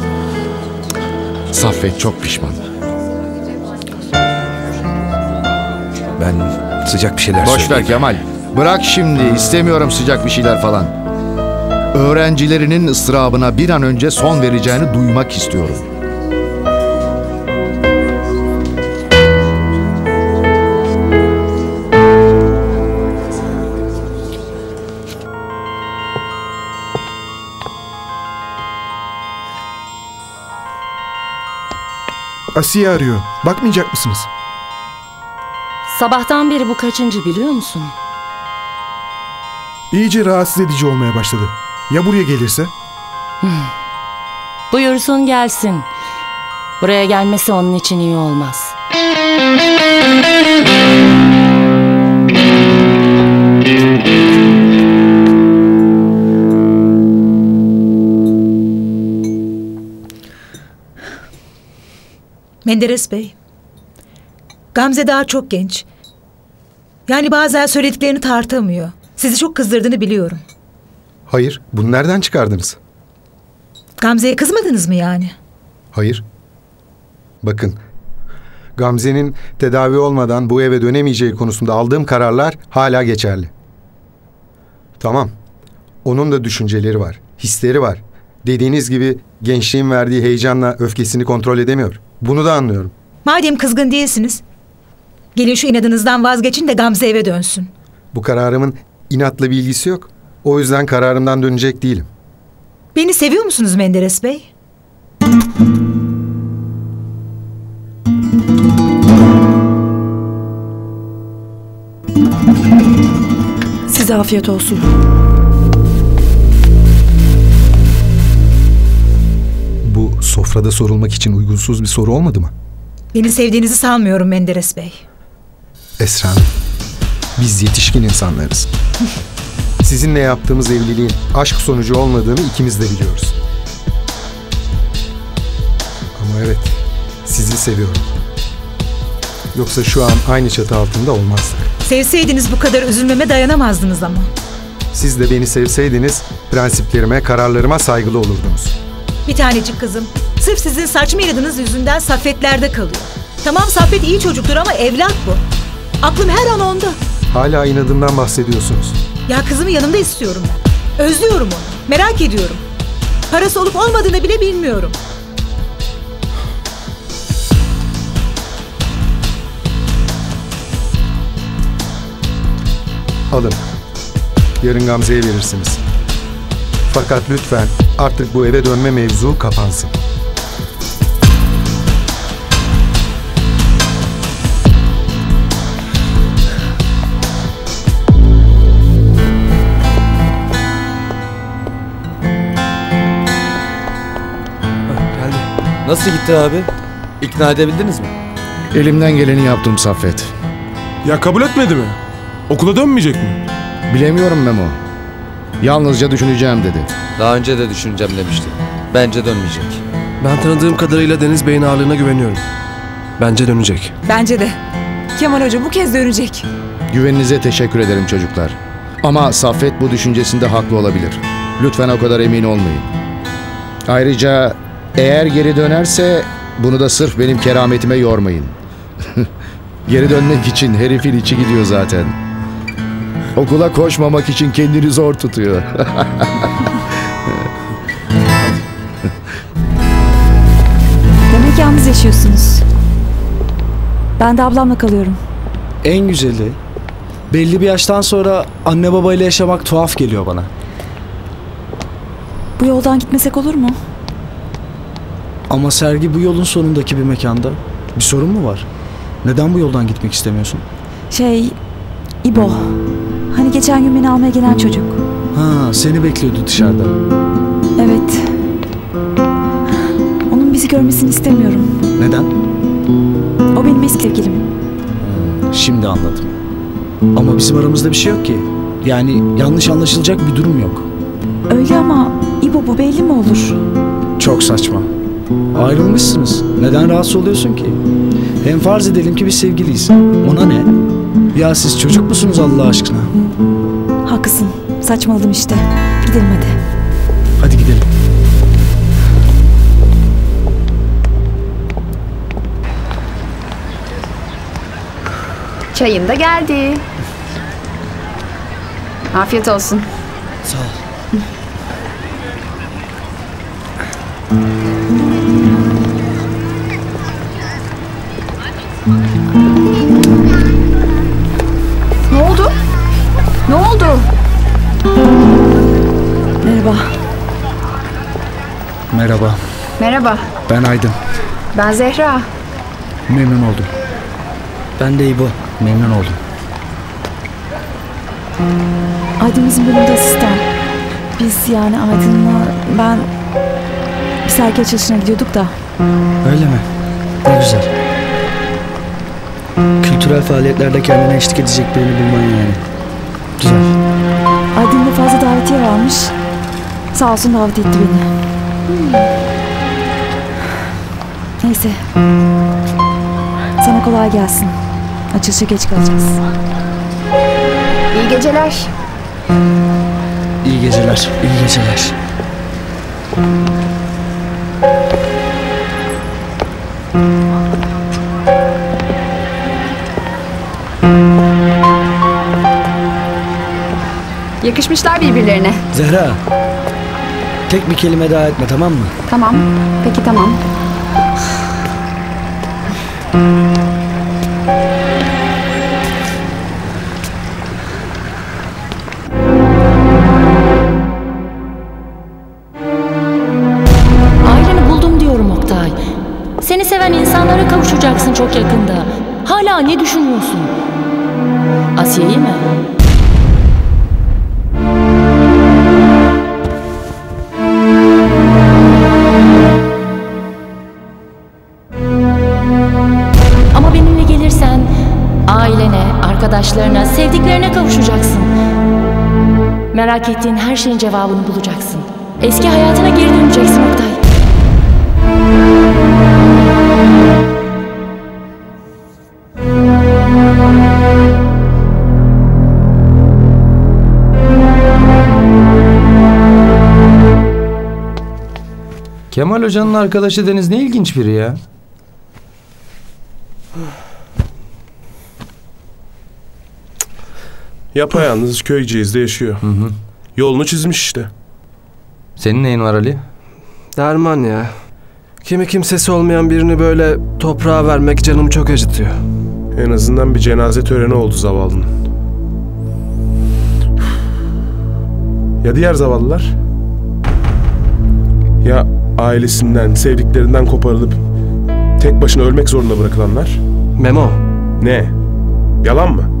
Saffet çok pişman. Ben sıcak bir şeyler söyleyeyim. Boş ver Kemal. Bırak şimdi, istemiyorum sıcak bir şeyler falan. Öğrencilerinin ıstırabına bir an önce son vereceğini duymak istiyorum. Asiye arıyor. Bakmayacak mısınız? Sabahtan beri bu kaçıncı biliyor musun? İyice rahatsız edici olmaya başladı. Ya buraya gelirse? Buyursun gelsin. Buraya gelmesi onun için iyi olmaz. Menderes Bey, Gamze daha çok genç. Yani bazen söylediklerini tartamıyor. Sizi çok kızdırdığını biliyorum. Hayır, bunu nereden çıkardınız? Gamze'ye kızmadınız mı yani? Hayır. Bakın, Gamze'nin tedavi olmadan bu eve dönemeyeceği konusunda aldığım kararlar hala geçerli. Tamam, onun da düşünceleri var, hisleri var. Dediğiniz gibi gençliğin verdiği heyecanla öfkesini kontrol edemiyor. Bunu da anlıyorum. Madem kızgın değilsiniz, gelin şu inadınızdan vazgeçin de Gamze eve dönsün. Bu kararımın inatla bir ilgisi yok. O yüzden kararımdan dönecek değilim. Beni seviyor musunuz Menderes Bey? Size afiyet olsun. Bu sofrada sorulmak için uygunsuz bir soru olmadı mı? Beni sevdiğinizi sanmıyorum Menderes Bey. Esra Hanım, biz yetişkin insanlarız. Sizinle yaptığımız evliliğin aşk sonucu olmadığını ikimiz de biliyoruz. Ama evet, siz sizi seviyorum. Yoksa şu an aynı çatı altında olmazdık. Sevseydiniz bu kadar üzülmeme dayanamazdınız ama. Siz de beni sevseydiniz prensiplerime, kararlarıma saygılı olurdunuz. Bir tanecik kızım. Sırf sizin saçma iradınız yüzünden Saffet'lerde kalıyor. Tamam Saffet iyi çocuktur ama evlat bu. Aklım her an onda. Hala inadından bahsediyorsunuz. Ya kızımı yanımda istiyorum ben. Özlüyorum onu. Merak ediyorum. Parası olup olmadığını bile bilmiyorum. Alın. Yarın Gamze'ye verirsiniz. Fakat lütfen artık bu eve dönme mevzu kapansın. Nasıl gitti abi? İkna edebildiniz mi? Elimden geleni yaptım Saffet. Ya kabul etmedi mi? Okula dönmeyecek mi? Bilemiyorum Memo. Yalnızca düşüneceğim dedi. Daha önce de düşüneceğim demişti. Bence dönmeyecek. Ben tanıdığım kadarıyla Deniz Bey'in ağırlığına güveniyorum. Bence dönecek. Bence de. Kemal Hoca bu kez dönecek. Güveninize teşekkür ederim çocuklar. Ama Saffet bu düşüncesinde haklı olabilir. Lütfen o kadar emin olmayın. Ayrıca eğer geri dönerse bunu da sırf benim kerametime yormayın. Geri dönmek için herifin içi gidiyor zaten. Okula koşmamak için kendini zor tutuyor. Demek yalnız yaşıyorsunuz. Ben de ablamla kalıyorum. En güzeli, belli bir yaştan sonra anne babayla yaşamak tuhaf geliyor bana. Bu yoldan gitmesek olur mu? Ama sergi bu yolun sonundaki bir mekanda. Bir sorun mu var? Neden bu yoldan gitmek istemiyorsun? İbo. Hani geçen gün beni almaya gelen çocuk. Ha, seni bekliyordu dışarıda. Evet. Onun bizi görmesini istemiyorum. Neden? O benim eski sevgilim. Şimdi anladım. Ama bizim aramızda bir şey yok ki. Yani yanlış anlaşılacak bir durum yok. Öyle ama İbo bu belli mi olur? Çok saçma. Ayrılmışsınız. Neden rahatsız oluyorsun ki? Hem farz edelim ki biz sevgiliyiz. Ona ne? Ya siz çocuk musunuz Allah aşkına? Haklısın. Saçmaladım işte. Gidelim hadi. Hadi gidelim. Çayın da geldi. Afiyet olsun. Sağ ol. Ne oldu? Ne oldu? Merhaba. Merhaba. Merhaba. Ben Aydın. Ben Zehra. Memnun oldum. Ben de İbo. Memnun oldum. Aydın bizim bölümde asistan. Biz yani Aydın'la ben bir sergi açılışına gidiyorduk da. Öyle mi? Ne güzel. Kültürel faaliyetlerde kendine eşlik edecek birini bulman yani. Güzel. Aydın'da fazla davetiye varmış. Sağ olsun davet etti beni. Neyse. Sana kolay gelsin. Açılışa geç kalacağız. İyi geceler. İyi geceler. İyi geceler. Yakışmışlar birbirlerine. Zehra. Tek bir kelime daha etme, tamam mı? Tamam. Peki tamam. Aileni buldum diyorum Oktay. Seni seven insanlara kavuşacaksın çok yakında. Hala ne düşünüyorsun? Asiye'yi mi? Ama benimle gelirsen ailene, arkadaşlarına, sevdiklerine kavuşacaksın. Merak ettiğin her şeyin cevabını bulacaksın. Eski hayatına geri döneceksin Oktay. Kemal Hoca'nın arkadaşı Deniz ne ilginç biri ya. Yapayalnız Köyceğiz'de yaşıyor. Yolunu çizmiş işte. Senin neyin var Ali? Derman ya. Kimi kimsesi olmayan birini böyle toprağa vermek canımı çok acıtıyor. En azından bir cenaze töreni oldu zavallının. Ya diğer zavallılar? Ya ailesinden, sevdiklerinden koparılıp tek başına ölmek zorunda bırakılanlar? Memo. Ne? Yalan mı?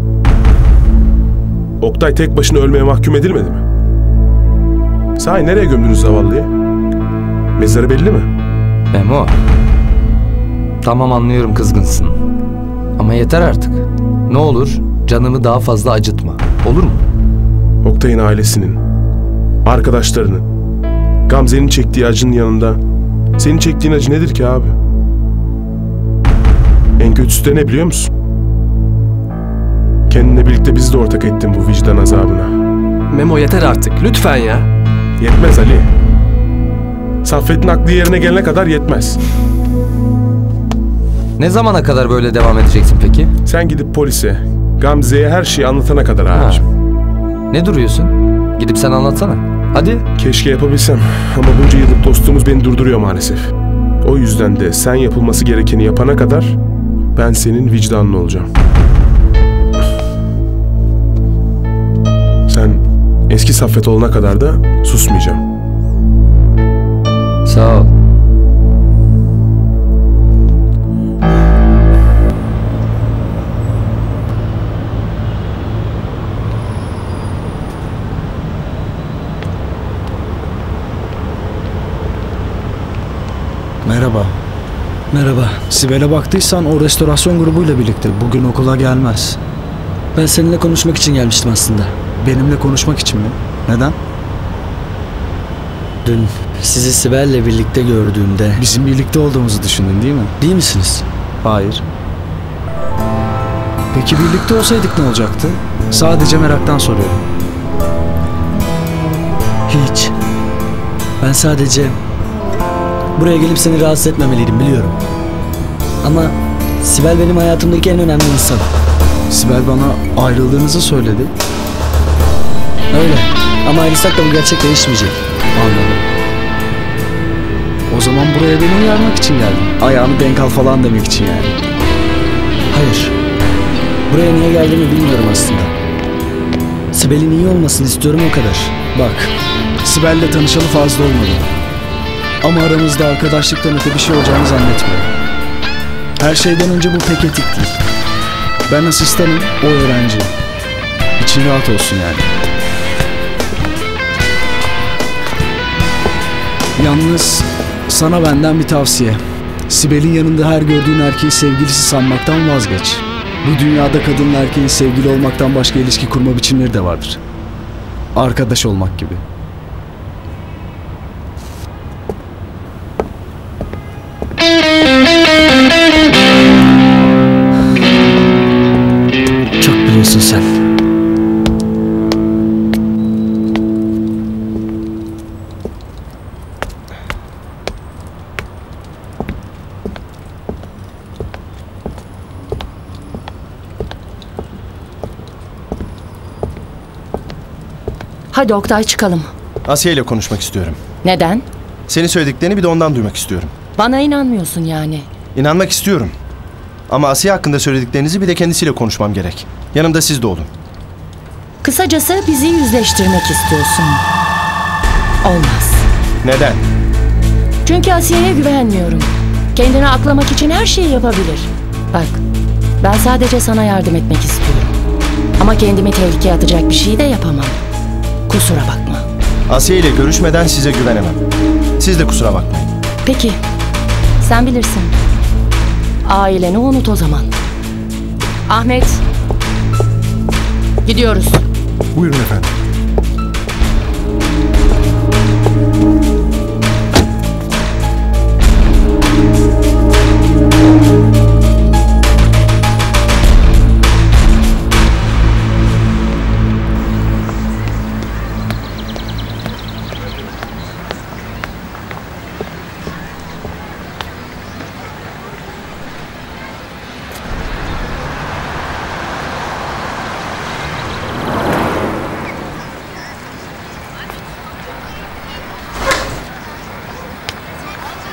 Oktay tek başına ölmeye mahkum edilmedi mi? Sahi nereye gömdünüz zavallıyı? Mezarı belli mi? Memo. Tamam anlıyorum kızgınsın. Ama yeter artık. Ne olur canımı daha fazla acıtma. Olur mu? Oktay'ın ailesinin, arkadaşlarının, Gamze'nin çektiği acının yanında senin çektiğin acı nedir ki abi? En kötüsü de ne biliyor musun? Kendinle birlikte bizi de ortak ettin bu vicdan azabına. Memo yeter artık. Lütfen ya. Yetmez Ali. Saffet'in aklı yerine gelene kadar yetmez. Ne zamana kadar böyle devam edeceksin peki? Sen gidip polise, Gamze'ye her şeyi anlatana kadar abicim. Ne duruyorsun? Gidip sen anlatsana. Hadi. Keşke yapabilsem ama bunca yıllık dostluğumuz beni durduruyor maalesef. O yüzden de sen yapılması gerekeni yapana kadar ben senin vicdanın olacağım. Sen eski Saffet olana kadar da susmayacağım. Sağ ol. Merhaba. Merhaba. Sibel'e baktıysan o restorasyon grubuyla birlikte. Bugün okula gelmez. Ben seninle konuşmak için gelmiştim aslında. Benimle konuşmak için mi? Neden? Dün sizi Sibel'le birlikte gördüğümde... Bizim birlikte olduğumuzu düşündün değil mi? Değil misiniz? Hayır. Peki birlikte olsaydık ne olacaktı? Sadece meraktan soruyorum. Hiç. Ben sadece... Buraya gelip seni rahatsız etmemeliydim biliyorum. Ama Sibel benim hayatımdaki en önemli insan. Sibel bana ayrıldığınızı söyledi. Öyle. Ama ayrılsak da bu gerçek değişmeyecek. Anladım. O zaman buraya beni uyarmak için geldin. Ayağını denk al falan demek için yani. Hayır. Buraya niye geldiğimi bilmiyorum aslında. Sibel'in iyi olmasını istiyorum o kadar. Bak, Sibel'le tanışalı fazla olmadı. Ama aramızda arkadaşlıktan öte bir şey olacağını zannetmiyorum. Her şeyden önce bu pek etik değil. Ben asistanım, o öğrenci. İçin rahat olsun yani. Yalnız sana benden bir tavsiye. Sibel'in yanında her gördüğün erkeği sevgilisi sanmaktan vazgeç. Bu dünyada kadınla erkeğin sevgili olmaktan başka ilişki kurma biçimleri de vardır. Arkadaş olmak gibi. Çok biliyorsun sen. Hadi Oktay çıkalım. Asiye ile konuşmak istiyorum. Neden? Senin söylediklerini bir de ondan duymak istiyorum. Bana inanmıyorsun yani. İnanmak istiyorum. Ama Asiye hakkında söylediklerinizi bir de kendisiyle konuşmam gerek. Yanımda siz de olun. Kısacası bizi yüzleştirmek istiyorsun. Olmaz. Neden? Çünkü Asiye'ye güvenmiyorum. Kendini aklamak için her şeyi yapabilir. Bak, ben sadece sana yardım etmek istiyorum. Ama kendimi tehlikeye atacak bir şey de yapamam. Kusura bakma. Asiye ile görüşmeden size güvenemem. Siz de kusura bakmayın. Peki, sen bilirsin. Aileni unut o zaman. Ahmet, gidiyoruz. Buyurun efendim.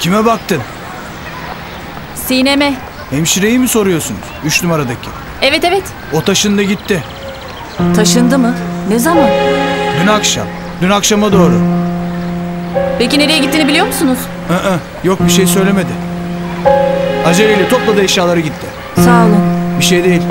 Kime baktın? Sinem'e. Hemşireyi mi soruyorsunuz? 3 numaradaki. Evet evet. O taşındı gitti. Taşındı mı? Ne zaman? Dün akşam. Dün akşama doğru. Peki nereye gittiğini biliyor musunuz? Yok bir şey söylemedi. Aceleyle topladı eşyaları gitti. Sağ olun. Bir şey değil.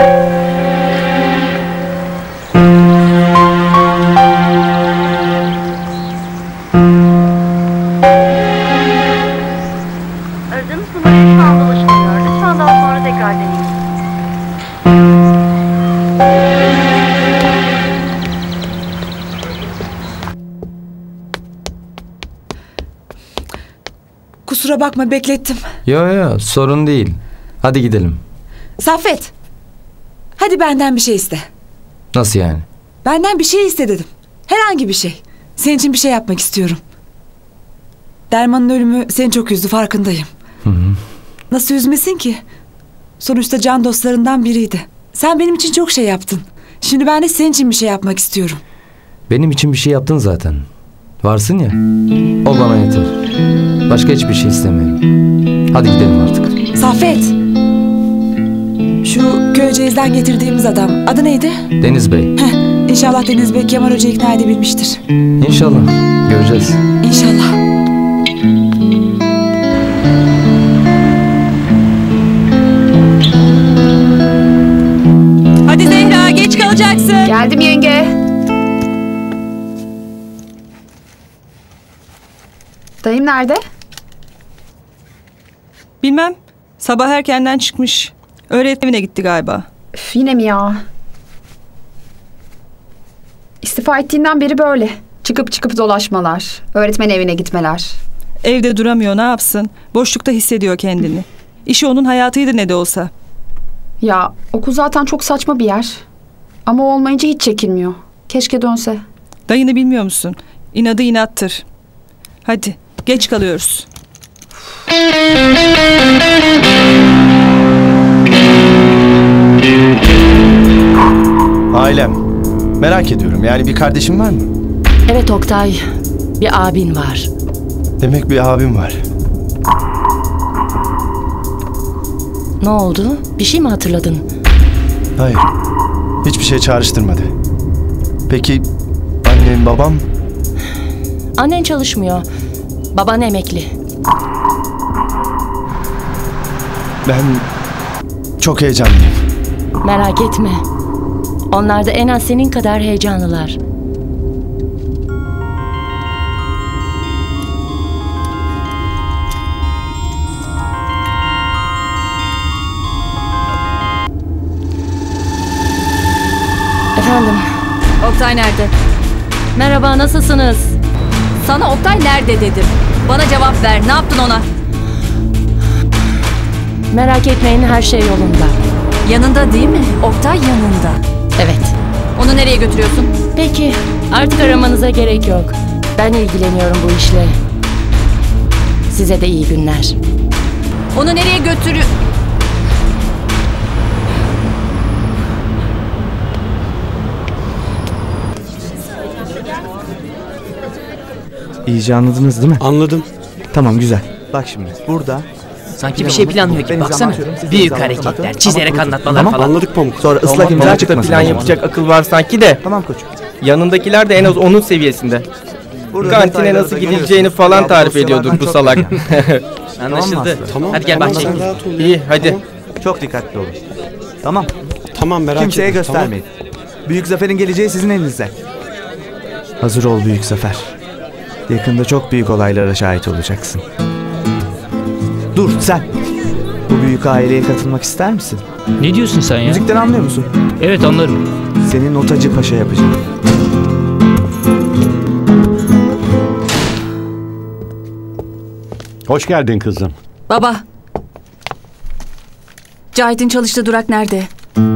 Aradığınız numaraya şu anda ulaşılamıyor. Lütfen daha sonra tekrar deneyin. Kusura bakma beklettim. Yo sorun değil. Hadi gidelim. Saffet. Hadi benden bir şey iste. Nasıl yani? Benden bir şey iste dedim. Herhangi bir şey. Senin için bir şey yapmak istiyorum. Derman'ın ölümü seni çok üzdü farkındayım. Nasıl üzmesin ki? Sonuçta can dostlarından biriydi. Sen benim için çok şey yaptın. Şimdi ben de senin için bir şey yapmak istiyorum. Benim için bir şey yaptın zaten. Varsın ya. O bana yeter. Başka hiçbir şey istemiyorum. Hadi gidelim artık. Saffet. Şu Köyceğiz'den getirdiğimiz adam. Adı neydi? Deniz Bey. İnşallah Deniz Bey Kemal Hoca'yı ikna edebilmiştir. İnşallah. Göreceğiz. İnşallah. Hadi Zehra geç kalacaksın. Geldim yenge. Dayım nerede? Bilmem. Sabah erkenden çıkmış. Öğretmenine gitti galiba. Üf, yine mi ya? İstifa ettiğinden beri böyle. Çıkıp dolaşmalar. Öğretmen evine gitmeler. Evde duramıyor, ne yapsın? Boşlukta hissediyor kendini. İşi onun hayatıydı ne de olsa. Ya okul zaten çok saçma bir yer. Ama olmayınca hiç çekilmiyor. Keşke dönse. Dayını bilmiyor musun? İnadı inattır. Hadi geç kalıyoruz. Ailem. Merak ediyorum. Yani bir kardeşim var mı? Evet Oktay. Bir abin var. Demek bir abim var. Ne oldu? Bir şey mi hatırladın? Hayır. Hiçbir şey çağrıştırmadı. Peki annem, babam? Annen çalışmıyor. Baban emekli. Ben çok heyecanlıyım. Merak etme. Onlar da en az senin kadar heyecanlılar. Efendim? Oktay nerede? Merhaba, nasılsınız? Sana Oktay nerede dedim. Bana cevap ver. Ne yaptın ona? Merak etmeyin, her şey yolunda. Yanında değil mi? Oktay yanında. Evet. Onu nereye götürüyorsun? Peki, artık aramanıza gerek yok. Ben ilgileniyorum bu işle. Size de iyi günler. Onu nereye götürüyor? İyice anladınız değil mi? Anladım. Tamam güzel. Bak şimdi burada. Sanki bir şey planlıyor gibi baksana. Büyük hareketler, çizerek anlatmalar falan. Anladık Pamuk. Sonra ıslak Tamam, imza plan çıkmasın. yapacak akıl var sanki de. Tamam koçum. Yanındakiler de en az onun seviyesinde. Kantine nasıl gidileceğini falan tarif ediyordur bu salak. Anlaşıldı. Tamam. Hadi gel bahçeye. İyi hadi. Çok dikkatli olun. Tamam. Tamam merak Kimseye etme, göstermeyin. Büyük zaferin geleceği sizin elinizde. Hazır ol büyük zafer. Yakında çok büyük olaylara şahit olacaksın. Dur sen. Bu büyük aileye katılmak ister misin? Ne diyorsun sen ya? Müzikten anlıyor musun? Evet anlarım. Seni notacı paşa yapacağım. Hoş geldin kızım. Baba. Cahit'in çalıştığı durak nerede?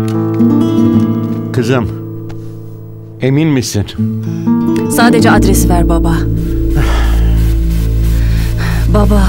Kızım, emin misin? Sadece adresi ver baba. Baba.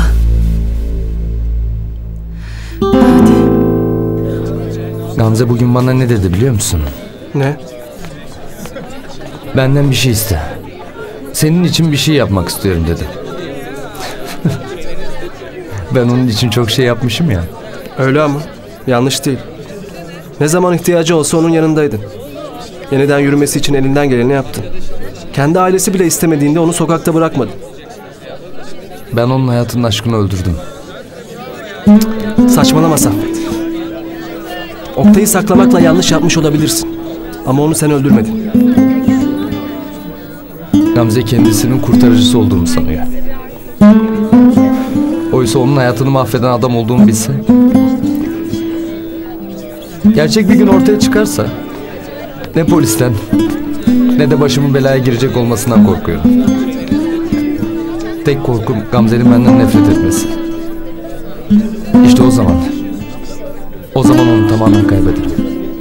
Gamze bugün bana ne dedi biliyor musun? Ne? Benden bir şey iste. Senin için bir şey yapmak istiyorum dedi. Ben onun için çok şey yapmışım ya. Öyle ama yanlış değil. Ne zaman ihtiyacı olsa onun yanındaydın. Yeniden yürümesi için elinden geleni yaptın. Kendi ailesi bile istemediğinde onu sokakta bırakmadın. Ben onun hayatının aşkını öldürdüm. Saçmalama Saffet. Oktay'ı saklamakla yanlış yapmış olabilirsin. Ama onu sen öldürmedin. Gamze kendisinin kurtarıcısı olduğunu sanıyor. Oysa onun hayatını mahveden adam olduğumu bilse. Gerçek bir gün ortaya çıkarsa ne polisten ne de başımın belaya girecek olmasından korkuyorum. Tek korkum Gamze'nin benden nefret etmesi. İşte o zaman onu tamamen kaybederim.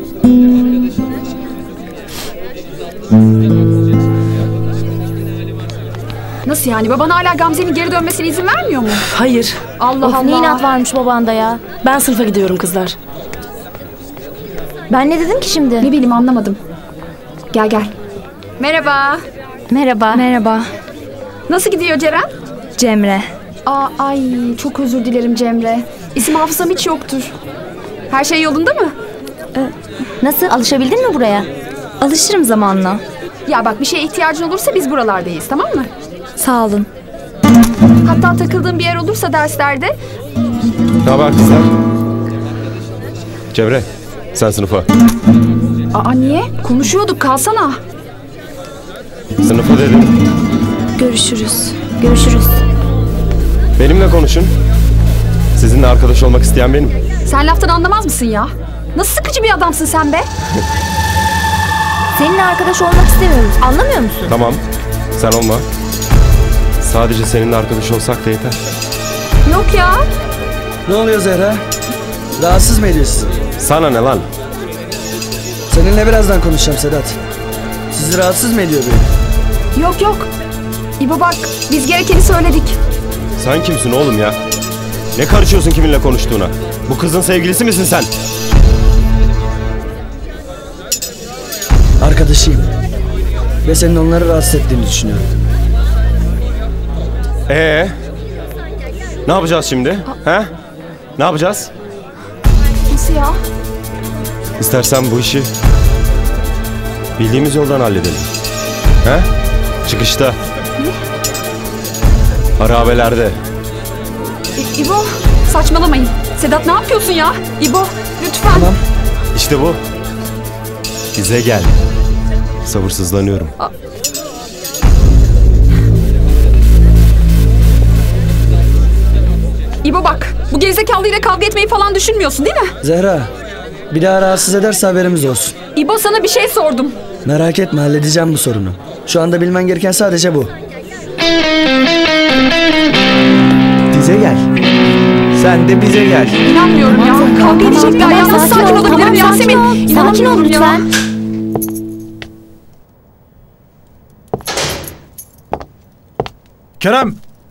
Nasıl yani? Baban hala Gamze'nin geri dönmesine izin vermiyor mu? Hayır. Allah Allah. Ne inat varmış babanda ya. Ben sınıfa gidiyorum kızlar. Ben ne dedim ki şimdi? Ne bileyim anlamadım. Gel gel. Merhaba. Merhaba. Merhaba. Nasıl gidiyor Ceren? Cemre. Ay çok özür dilerim Cemre. İsim hafızam hiç yoktur. Her şey yolunda mı? Nasıl? Alışabildin mi buraya? Alışırım zamanla. Ya bak bir şeye ihtiyacın olursa biz buralardayız, tamam mı? Sağ olun. Hatta takıldığın bir yer olursa derslerde... Ne haber kızlar? Cemre, sen sınıfa. Niye? Konuşuyorduk, kalsana. Sınıfa dedim. Görüşürüz. Görüşürüz. Benimle konuşun. Sizinle arkadaş olmak isteyen benim. Sen laftan anlamaz mısın ya? Nasıl sıkıcı bir adamsın sen be? Seninle arkadaş olmak istemiyoruz. Anlamıyor musun? Tamam, sen olma. Sadece seninle arkadaş olsak da yeter. Yok ya. Ne oluyor Zehra? Rahatsız mı ediyorsun? Sana ne lan? Seninle birazdan konuşacağım Sedat. Sizi rahatsız mı ediyor beni? Yok. İbo bak, biz gerekeni söyledik. Sen kimsin oğlum ya? Ne karışıyorsun kiminle konuştuğuna? Bu kızın sevgilisi misin sen? Arkadaşıyım. Ve senin onları rahatsız ettiğini düşünüyorum. Ne yapacağız şimdi? He? Ne yapacağız? Nasıl ya? İstersen bu işi bildiğimiz yoldan halledelim. He? Çıkışta. Harabelerde. İbo, saçmalamayın. Sedat ne yapıyorsun ya? İbo, lütfen. Tamam. İşte bu. Bize gel. Sabırsızlanıyorum. İbo bak, bu gerizekalıyla kavga etmeyi falan düşünmüyorsun değil mi? Zehra, bir daha rahatsız ederse haberimiz olsun. İbo sana bir şey sordum. Merak etme, halledeceğim bu sorunu. Şu anda bilmen gereken sadece bu. Bize gel. Sen de bize gel. İnanmıyorum ya. Kavga edecekler ya. Nasıl sakin olabilirim Yasemin? İnanamıyorum ya. Lütfen. Kerem!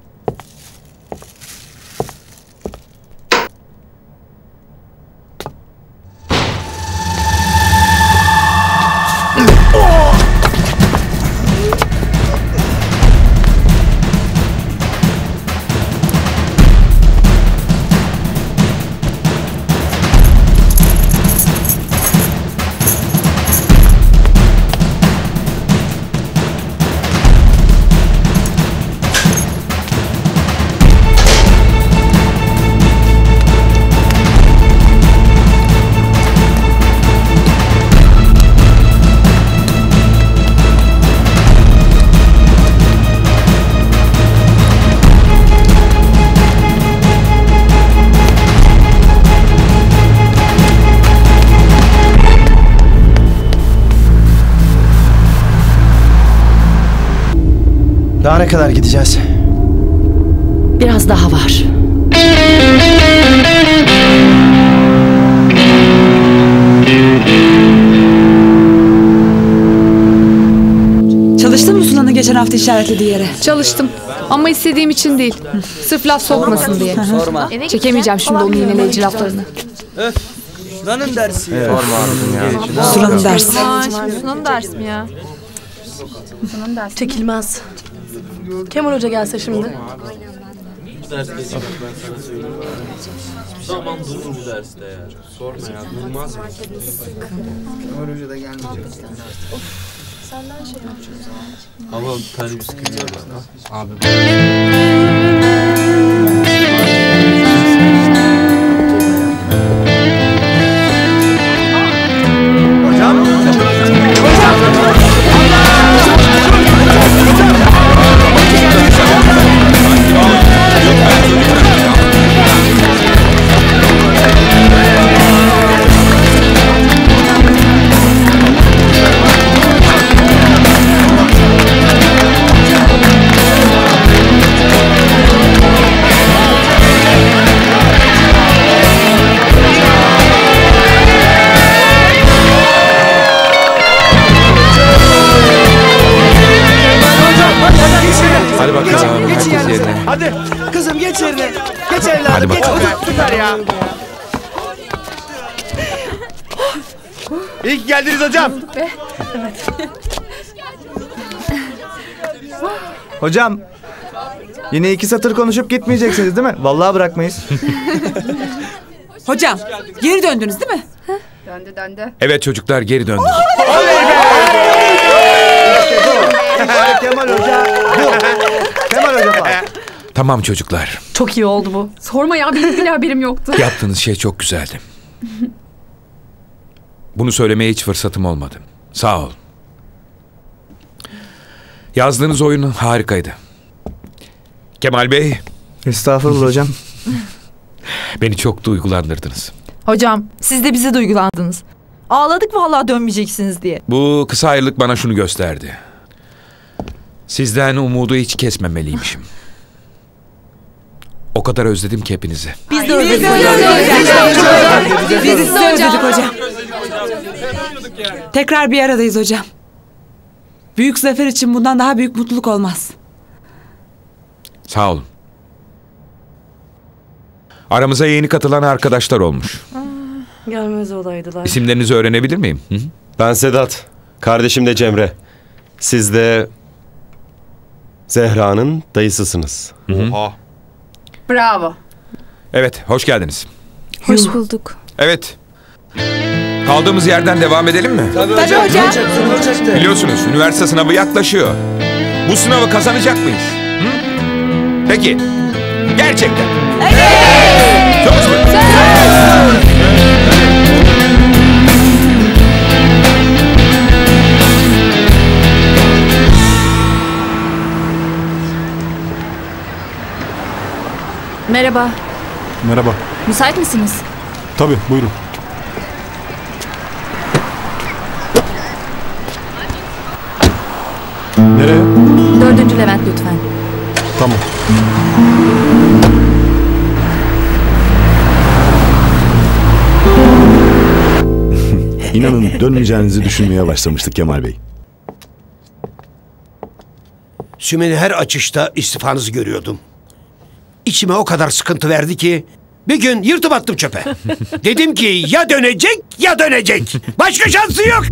Daha ne kadar gideceğiz? Biraz daha var. Çalıştın mı Sunan'ın geçen hafta işaretlediği yere? Çalıştım. Ama istediğim için değil. Sırf laf sokmasın diye. Sorma. Çekemeyeceğim şimdi onun yineleyici laflarını. Sunan'ın dersi. Sunan'ın dersi. Sunan'ın dersi mi ya? Çekilmez. Kemal Hoca gelse şimdi. ders geçmek ben sana söyleyeyim. Zaman durur bu derste ya. Sorma ya, durmaz ya. Hoca da gelmeyecek. Senden şey yapacağız. Ama bir sıkıntı var. Abi. Hadi bakalım. Herkes yerine. Hadi kızım geç yerine. Geç evladım. Hadi bakalım. Süper ya. İyi ki geldiniz hocam. Hocam, yine 2 satır konuşup gitmeyeceksiniz değil mi? Vallahi bırakmayız. Hocam geri döndünüz değil mi? Döndü. Evet çocuklar geri döndük. Kemal Hoca. Kemal Hoca falan. Tamam çocuklar. Çok iyi oldu bu. Sorma ya, benim bile haberim yoktu. Yaptığınız şey çok güzeldi. Bunu söylemeye hiç fırsatım olmadı. Sağ ol. Yazdığınız oyun harikaydı. Kemal Bey. Estağfurullah hocam. Beni çok duygulandırdınız. Hocam siz de bize duygulandınız. Ağladık vallahi dönmeyeceksiniz diye. Bu kısa ayrılık bana şunu gösterdi. Sizden umudu hiç kesmemeliymişim. O kadar özledim ki hepinizi. Biz de özledik hocam. Tekrar bir aradayız hocam. Büyük zafer için bundan daha büyük mutluluk olmaz. Sağ olun. Aramıza yeni katılan arkadaşlar olmuş. Gelmez olaydılar. İsimlerinizi öğrenebilir miyim? Hı? Ben Sedat. Kardeşim de Cemre. Siz de Zehra'nın dayısısınız. Oha. Bravo. Evet, hoş geldiniz. Hoş bulduk. Evet. Kaldığımız yerden devam edelim mi? Tabii hocam. Biliyorsunuz üniversite sınavı yaklaşıyor. Bu sınavı kazanacak mıyız? Hı? Peki. Gerçekten. Evet. Söz mü? Söz. Merhaba. Merhaba. Müsait misiniz? Tabii buyurun. Nereye? 4. Levent lütfen. Tamam. İnanın dönmeyeceğinizi düşünmeye başlamıştık Kemal Bey. Sümeni her açışta istifanızı görüyordum. İçime o kadar sıkıntı verdi ki bir gün yırtıp attım çöpe. Dedim ki ya dönecek ya dönecek. Başka şansı yok.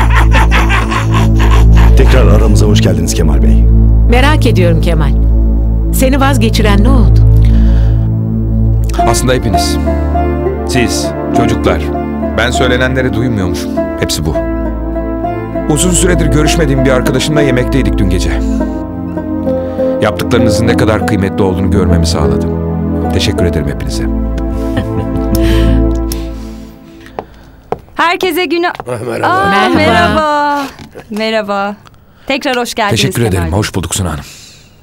Tekrar aramıza hoş geldiniz Kemal Bey. Merak ediyorum Kemal. Seni vazgeçiren ne oldu? Aslında hepiniz. Siz, çocuklar. Ben söylenenleri duymuyormuşum. Hepsi bu. Uzun süredir görüşmediğim bir arkadaşımla yemekteydik dün gece. Yaptıklarınızın ne kadar kıymetli olduğunu görmemi sağladı. Teşekkür ederim hepinize. Herkese Merhaba. Merhaba. Merhaba. Tekrar hoş geldiniz. Teşekkür Kemal ederim. Bey. Hoş bulduk Suna Hanım.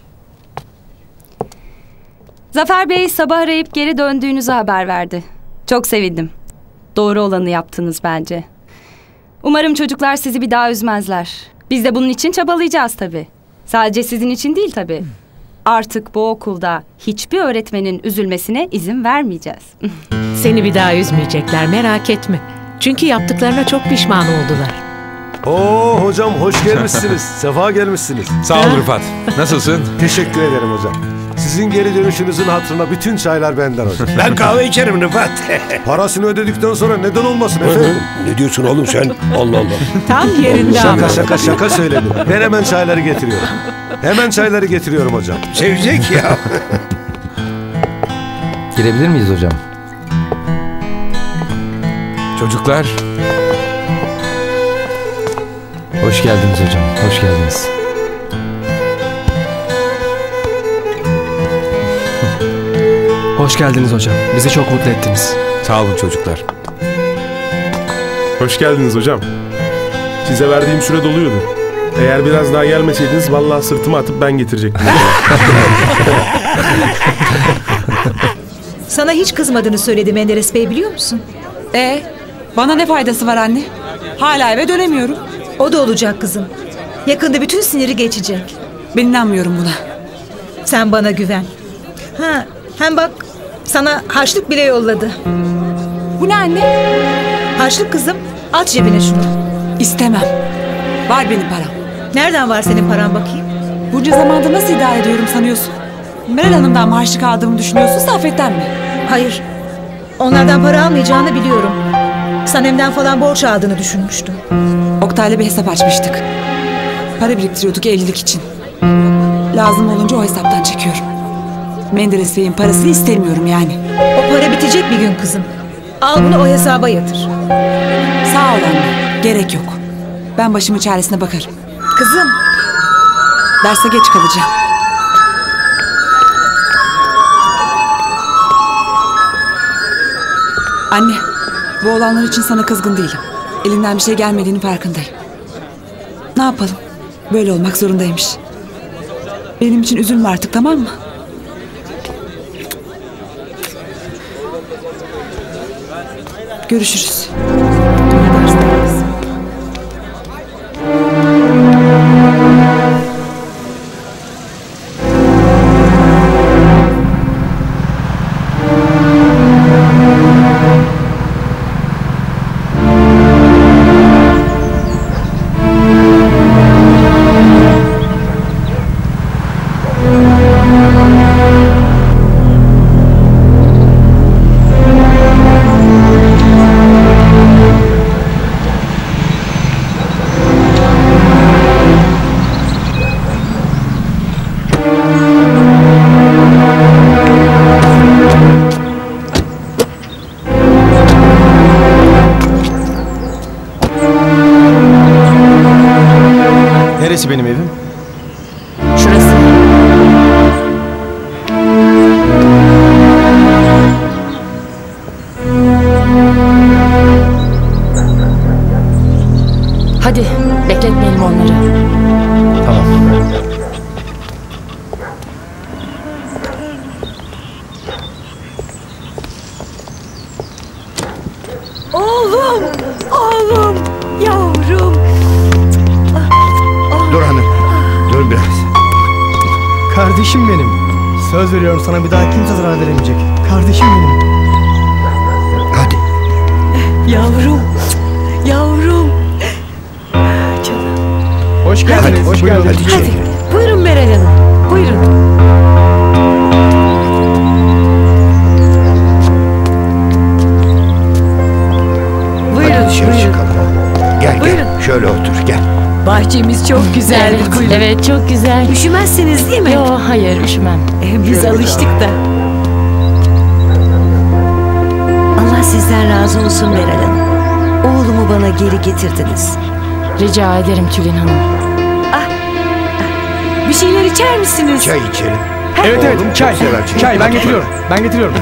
Zafer Bey sabah arayıp geri döndüğünüzü haber verdi. Çok sevindim. Doğru olanı yaptınız bence. Umarım çocuklar sizi bir daha üzmezler. Biz de bunun için çabalayacağız tabii. Sadece sizin için değil tabii. Artık bu okulda hiçbir öğretmenin üzülmesine izin vermeyeceğiz. Seni bir daha üzmeyecekler, merak etme. Çünkü yaptıklarına çok pişman oldular. Oo hocam hoş gelmişsiniz. Sefa gelmişsiniz. Sağ ol Rıfat. Nasılsın? Teşekkür ederim hocam. Sizin geri dönüşünüzün hatırına bütün çaylar benden hocam. Ben kahve içerim Rıfat. Parasını ödedikten sonra neden olmasın efendim? Ne diyorsun oğlum sen? Allah Allah. Tam yerinde ama. Şaka söyledim. Ben hemen çayları getiriyorum. Hemen çayları getiriyorum hocam. Sevecek ya. Girebilir miyiz hocam? Çocuklar. Hoş geldiniz hocam. Hoş geldiniz. Hoş geldiniz hocam. Bizi çok mutlu ettiniz. Sağ olun çocuklar. Hoş geldiniz hocam. Size verdiğim süre doluyordu. Eğer biraz daha gelmeseydiniz vallahi sırtıma atıp ben getirecektim. Sana hiç kızmadığını söyledi Menderes Bey, biliyor musun? Bana ne faydası var anne? Hala eve dönemiyorum. O da olacak kızım. Yakında bütün siniri geçecek. Ben inanmıyorum buna. Sen bana güven. Hem bak, sana harçlık bile yolladı. Bu ne anne? Harçlık kızım. At cebine şunu. İstemem. Var benim param. Nereden var senin paran bakayım? Bunca zamanda nasıl idare ediyorum sanıyorsun? Meral Hanım'dan mı harçlık aldığımı düşünüyorsun, Saffet'ten mi? Hayır. Onlardan para almayacağını biliyorum. Sanem'den falan borç aldığını düşünmüştüm. Oktay'la bir hesap açmıştık. Para biriktiriyorduk evlilik için. Lazım olunca o hesaptan çekiyorum. Menderes Bey'in parasını istemiyorum yani. O para bitecek bir gün kızım. Al bunu o hesaba yatır. Sağ ol anne. Gerek yok. Ben başımın çaresine bakarım. Kızım. Derse geç kalacağım. Anne, bu olanlar için sana kızgın değilim. Elinden bir şey gelmediğinin farkındayım. Ne yapalım? Böyle olmak zorundaymış. Benim için üzülme artık, tamam mı? Görüşürüz. Neresi benim evim? Şurası. Hadi bekletmeyelim onları. Tamam. Oğlum! Oğlum! Yavrum! Dur hanım. Dur biraz. Kardeşim benim. Söz veriyorum sana, bir daha kimse zarar veremeyecek. Kardeşim benim. Hadi. Yavrum! Yavrum! Canım. Hoş geldiniz. Hadi, hoş geldiniz. Hadi. Buyurun Meral Hanım. Buyurun. Buyurun. Hadi dışarı çıkalım. Gel Buyurun. gel. Şöyle otur gel. Bahçemiz çok güzel. Evet, Buyurun. evet çok güzel. Üşümezsiniz değil mi? Yo, hayır üşümem. Biz alıştık da. Allah sizden razı olsun Meral Hanım. Oğlumu bana geri getirdiniz. Rica ederim Tülin Hanım. Bir şeyler içer misiniz? Çay içelim. Evet evet, Oğlum çok çay. sever çayı. Çay ben getiriyorum. Ben getiriyorum.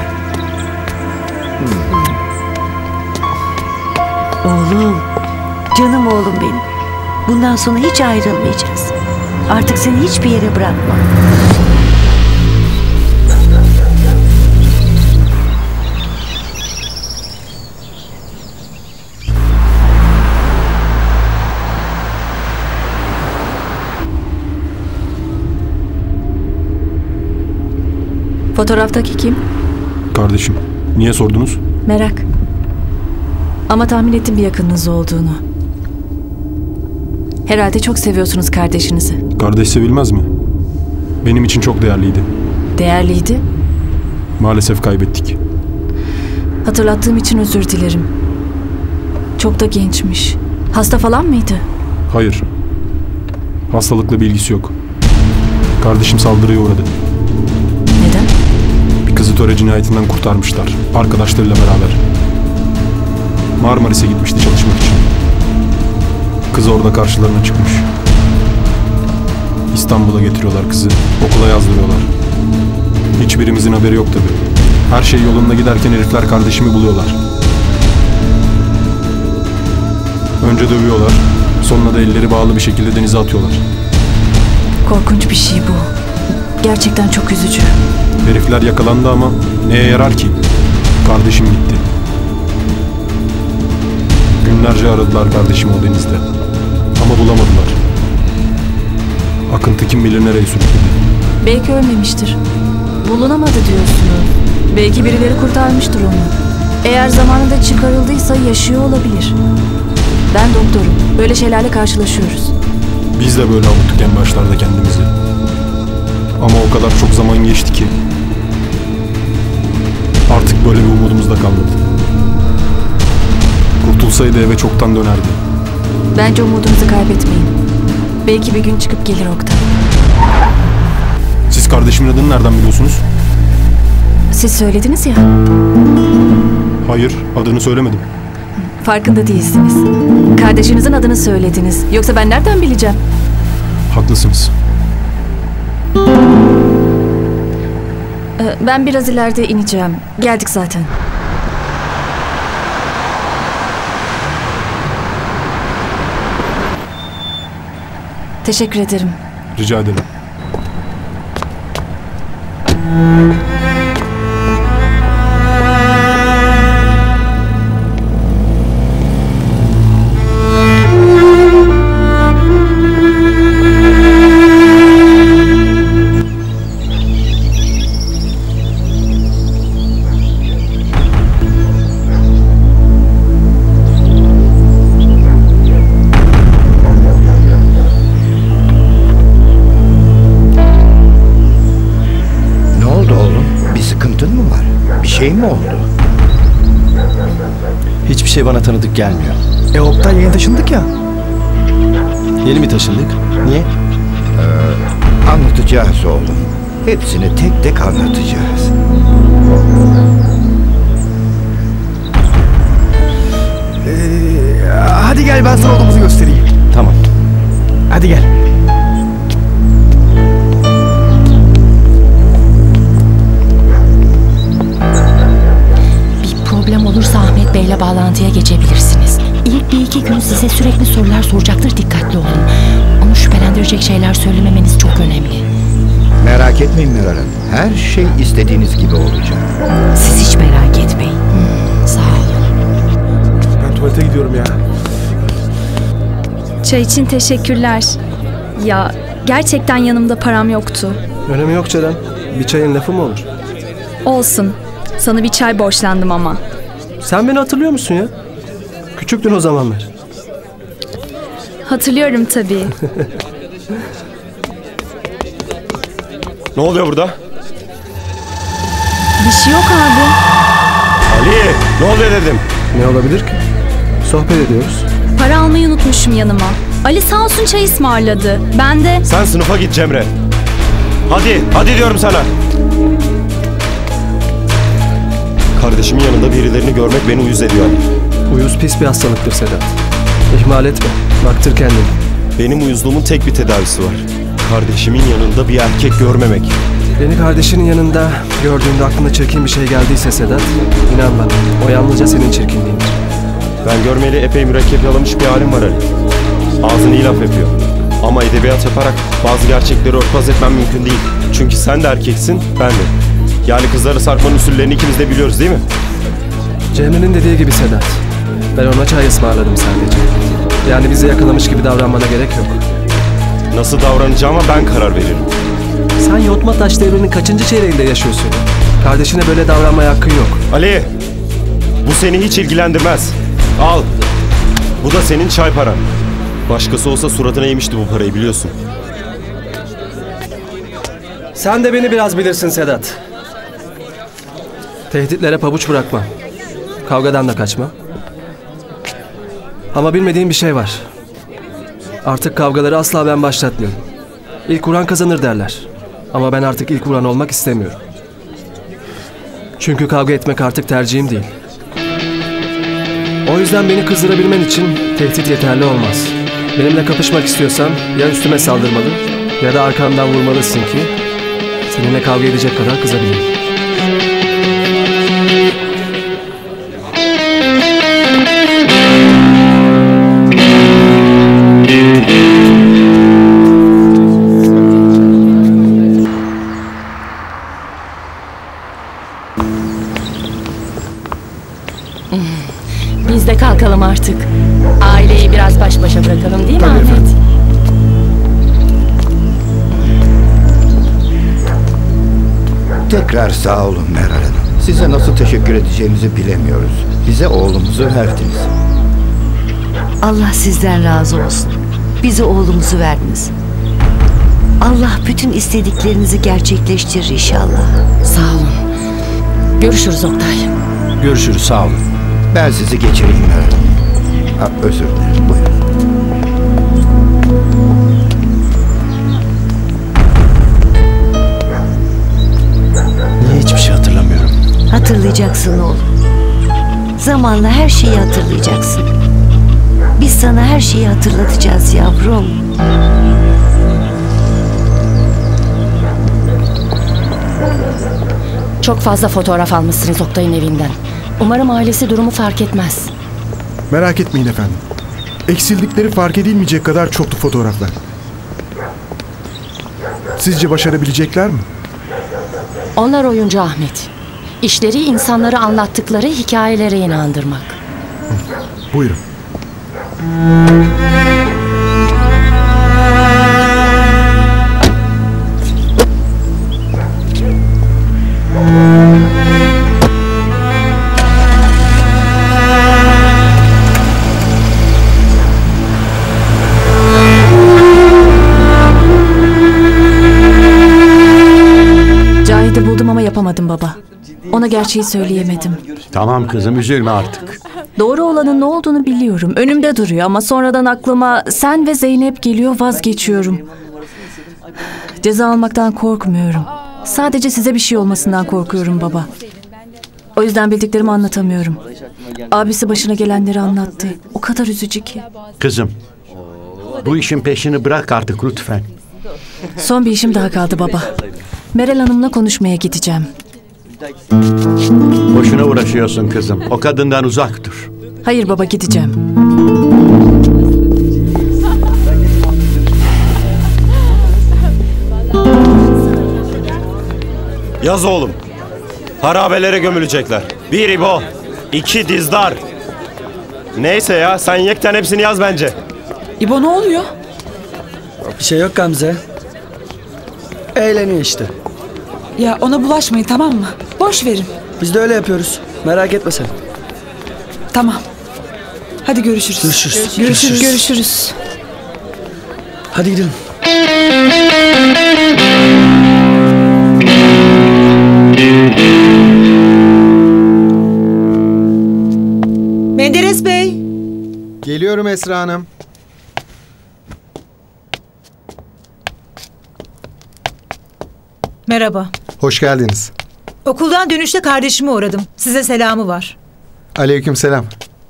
Oğlum, canım oğlum benim. Bundan sonra hiç ayrılmayacağız. Artık seni hiçbir yere bırakmam. Fotoğraftaki kim? Kardeşim, niye sordunuz? Merak. Ama tahmin ettim bir yakınınız olduğunu. Herhalde çok seviyorsunuz kardeşinizi. Kardeş sevilmez mi? Benim için çok değerliydi. Değerliydi. Maalesef kaybettik. Hatırlattığım için özür dilerim. Çok da gençmiş. Hasta falan mıydı? Hayır. Hastalıkla bir ilgisi yok. Kardeşim saldırıya uğradı. Neden? Bir kızı Victoria cinayetinden kurtarmışlar. Arkadaşlarıyla beraber. Marmaris'e gitmişti çalışmak için. Kız orada karşılarına çıkmış. İstanbul'a getiriyorlar kızı. Okula yazdırıyorlar. Hiçbirimizin haberi yok tabii. Her şey yolunda giderken herifler kardeşimi buluyorlar. Önce dövüyorlar. Sonra da elleri bağlı bir şekilde denize atıyorlar. Korkunç bir şey bu. Gerçekten çok üzücü. Herifler yakalandı ama neye yarar ki? Kardeşim gitti. Günlerce aradılar kardeşimi o denizde. Ama bulamadılar. Akıntı kim bilir nereye sürükledi. Belki ölmemiştir. Bulunamadı diyorsunuz. Belki birileri kurtarmıştır onu. Eğer zamanında çıkarıldıysa yaşıyor olabilir. Ben doktorum. Böyle şeylerle karşılaşıyoruz. Biz de böyle avuttuk en başlarda kendimizi. Ama o kadar çok zaman geçti ki. Artık böyle bir umudumuz da kalmadı. Kurtulsaydı eve çoktan dönerdi. Bence umudunuzu kaybetmeyin. Belki bir gün çıkıp gelir Oktay. Siz kardeşimin adını nereden biliyorsunuz? Siz söylediniz ya. Hayır, adını söylemedim. Farkında değilsiniz. Kardeşinizin adını söylediniz. Yoksa ben nereden bileceğim? Haklısınız. Ben biraz ileride ineceğim. Geldik zaten. Teşekkür ederim. Rica ederim. Şey mi oldu? Hiçbir şey bana tanıdık gelmiyor. Oktay yeni taşındık ya. Yeni mi taşındık? Niye? Anlatacağız oğlum. Hepsini tek tek anlatacağız. Hadi gel ben sana odamızı göstereyim. Tamam. Hadi gel. Problem olursa Ahmet Bey'le bağlantıya geçebilirsiniz. İlk bir iki gün size sürekli sorular soracaktır, dikkatli olun. Onu şüphelendirecek şeyler söylememeniz çok önemli. Merak etmeyin Meral Hanım. Her şey istediğiniz gibi olacak. Siz hiç merak etmeyin. Sağ olun. Ben tuvalete gidiyorum ya. Çay için teşekkürler. Ya gerçekten yanımda param yoktu. Önemi yok Ceren. Bir çayın lafı mı olur? Olsun. Sana bir çay borçlandım ama. Sen beni hatırlıyor musun ya? Küçüktün o zamanlar. Hatırlıyorum tabii. Ne oluyor burada? Bir şey yok abi. Ali, ne oluyor dedim. Ne olabilir ki? Sohbet ediyoruz. Para almayı unutmuşum yanıma. Ali sağ olsun çay ısmarladı. Ben de... Sen sınıfa git Cemre. Hadi diyorum sana. Kardeşimin yanında birilerini görmek beni uyuz ediyor Ali. Uyuz pis bir hastalıktır Sedat. İhmal etme. Baktır kendini. Benim uyuzluğumun tek bir tedavisi var. Kardeşimin yanında bir erkek görmemek. Beni kardeşinin yanında gördüğünde aklına çirkin bir şey geldiyse Sedat, inan bana, o yalnızca senin çirkinliğindir. Ben görmeli epey mürekkep yalamış bir halim var Ali. Ağzını iyi laf yapıyor. Ama edebiyat yaparak bazı gerçekleri örtbas etmem mümkün değil. Çünkü sen de erkeksin, ben de. Yani kızları sarkmanın usullerini ikimiz de biliyoruz değil mi? Cemre'nin dediği gibi Sedat. Ben ona çay ısmarladım sadece. Yani bizi yakalamış gibi davranmana gerek yok. Nasıl davranacağıma ben karar veririm. Sen Yotma Taş devrinin kaçıncı çeyreğinde yaşıyorsun? Kardeşine böyle davranmaya hakkın yok. Ali! Bu seni hiç ilgilendirmez. Al. Bu da senin çay paran. Başkası olsa suratına yemişti bu parayı biliyorsun. Sen de beni biraz bilirsin Sedat. Tehditlere pabuç bırakma. Kavgadan da kaçma. Ama bilmediğim bir şey var. Artık kavgaları asla ben başlatmıyorum. İlk vuran kazanır derler. Ama ben artık ilk vuran olmak istemiyorum. Çünkü kavga etmek artık tercihim değil. O yüzden beni kızdırabilmen için tehdit yeterli olmaz. Benimle kapışmak istiyorsan ya üstüme saldırmalı ya da arkamdan vurmalısın ki seninle kavga edecek kadar kızabileyim. Biz de kalkalım artık. Aileyi biraz baş başa bırakalım değil mi Ahmet? Tekrar sağ olun Meral Hanım. Size nasıl teşekkür edeceğimizi bilemiyoruz. Bize oğlumuzu verdiniz. Allah sizden razı olsun. Bize oğlumuzu verdiniz. Allah bütün istediklerinizi gerçekleştirir inşallah. Sağ olun. Görüşürüz Oktay. Görüşürüz, sağ olun. Ben sizi geçireyim Meral Hanım. Özür dilerim, buyurun. Niye hiçbir şey hatırlamıyorum? Hatırlayacaksın oğlum. Zamanla her şeyi hatırlayacaksın. Biz sana her şeyi hatırlatacağız yavrum. Çok fazla fotoğraf almışsınız Oktay'ın evinden. Umarım ailesi durumu fark etmez. Merak etmeyin efendim. Eksildikleri fark edilmeyecek kadar çoktu fotoğraflar. Sizce başarabilecekler mi? Onlar oyuncu Ahmet. İşleri insanları anlattıkları hikayelere inandırmak. Buyurun. Cahit'i buldum ama yapamadım baba. Ona gerçeği söyleyemedim. Tamam kızım, üzülme artık. Doğru olanın ne olduğunu biliyorum. Önümde duruyor ama sonradan aklıma sen ve Zeynep geliyor, vazgeçiyorum. Ceza almaktan korkmuyorum. Sadece size bir şey olmasından korkuyorum baba. O yüzden bildiklerimi anlatamıyorum. Abisi başına gelenleri anlattı. O kadar üzücü ki. Kızım, bu işin peşini bırak artık lütfen. Son bir işim daha kaldı baba. Meral Hanım'la konuşmaya gideceğim. Boşuna uğraşıyorsun kızım. O kadından uzak dur. Hayır baba, gideceğim. Yaz oğlum. Harabelere gömülecekler. 1 İbo, 2 Dizdar. Neyse ya, sen yekten hepsini yaz bence. İbo, ne oluyor? Bir şey yok Gamze. Eğleniyor işte. Ya ona bulaşmayın, tamam mı? Boş verin. Biz de öyle yapıyoruz. Merak etme sen. Tamam. Hadi görüşürüz. Görüşürüz. Hadi gidelim. Menderes Bey. Geliyorum Esra Hanım. Merhaba. Hoş geldiniz. Okuldan dönüşte kardeşime uğradım. Size selamı var. Aleykümselam.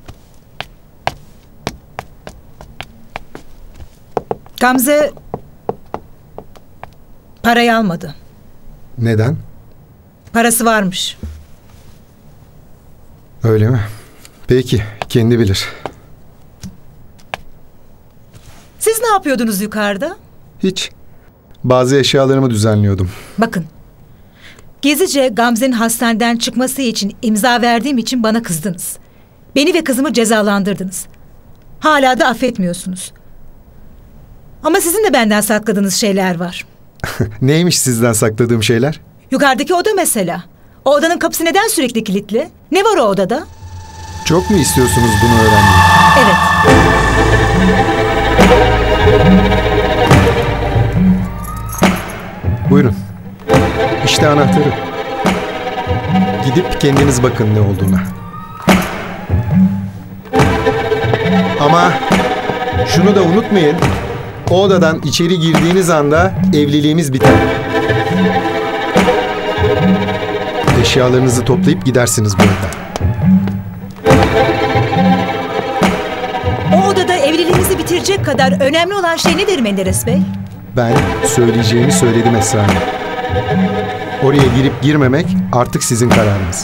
Gamze parayı almadı. Neden? Parası varmış. Öyle mi? Peki, kendi bilir. Siz ne yapıyordunuz yukarıda? Hiç. Bazı eşyalarımı düzenliyordum. Bakın. Gezice Gamze'nin hastaneden çıkması için imza verdiğim için bana kızdınız. Beni ve kızımı cezalandırdınız. Hala da affetmiyorsunuz. Ama sizin de benden sakladığınız şeyler var. Neymiş sizden sakladığım şeyler? Yukarıdaki oda mesela. O odanın kapısı neden sürekli kilitli? Ne var o odada? Çok mu istiyorsunuz bunu öğrenmeyi? Evet. Buyurun. İşte anahtarı. Gidip kendiniz bakın ne olduğuna. Ama şunu da unutmayın. O odadan içeri girdiğiniz anda evliliğimiz biter. eşyalarınızı toplayıp gidersiniz bu evden. O odada evliliğinizi bitirecek kadar önemli olan şey nedir Menderes Bey? Ben söyleyeceğimi söyledim Esra Hanım. Oraya girip girmemek artık sizin kararınız.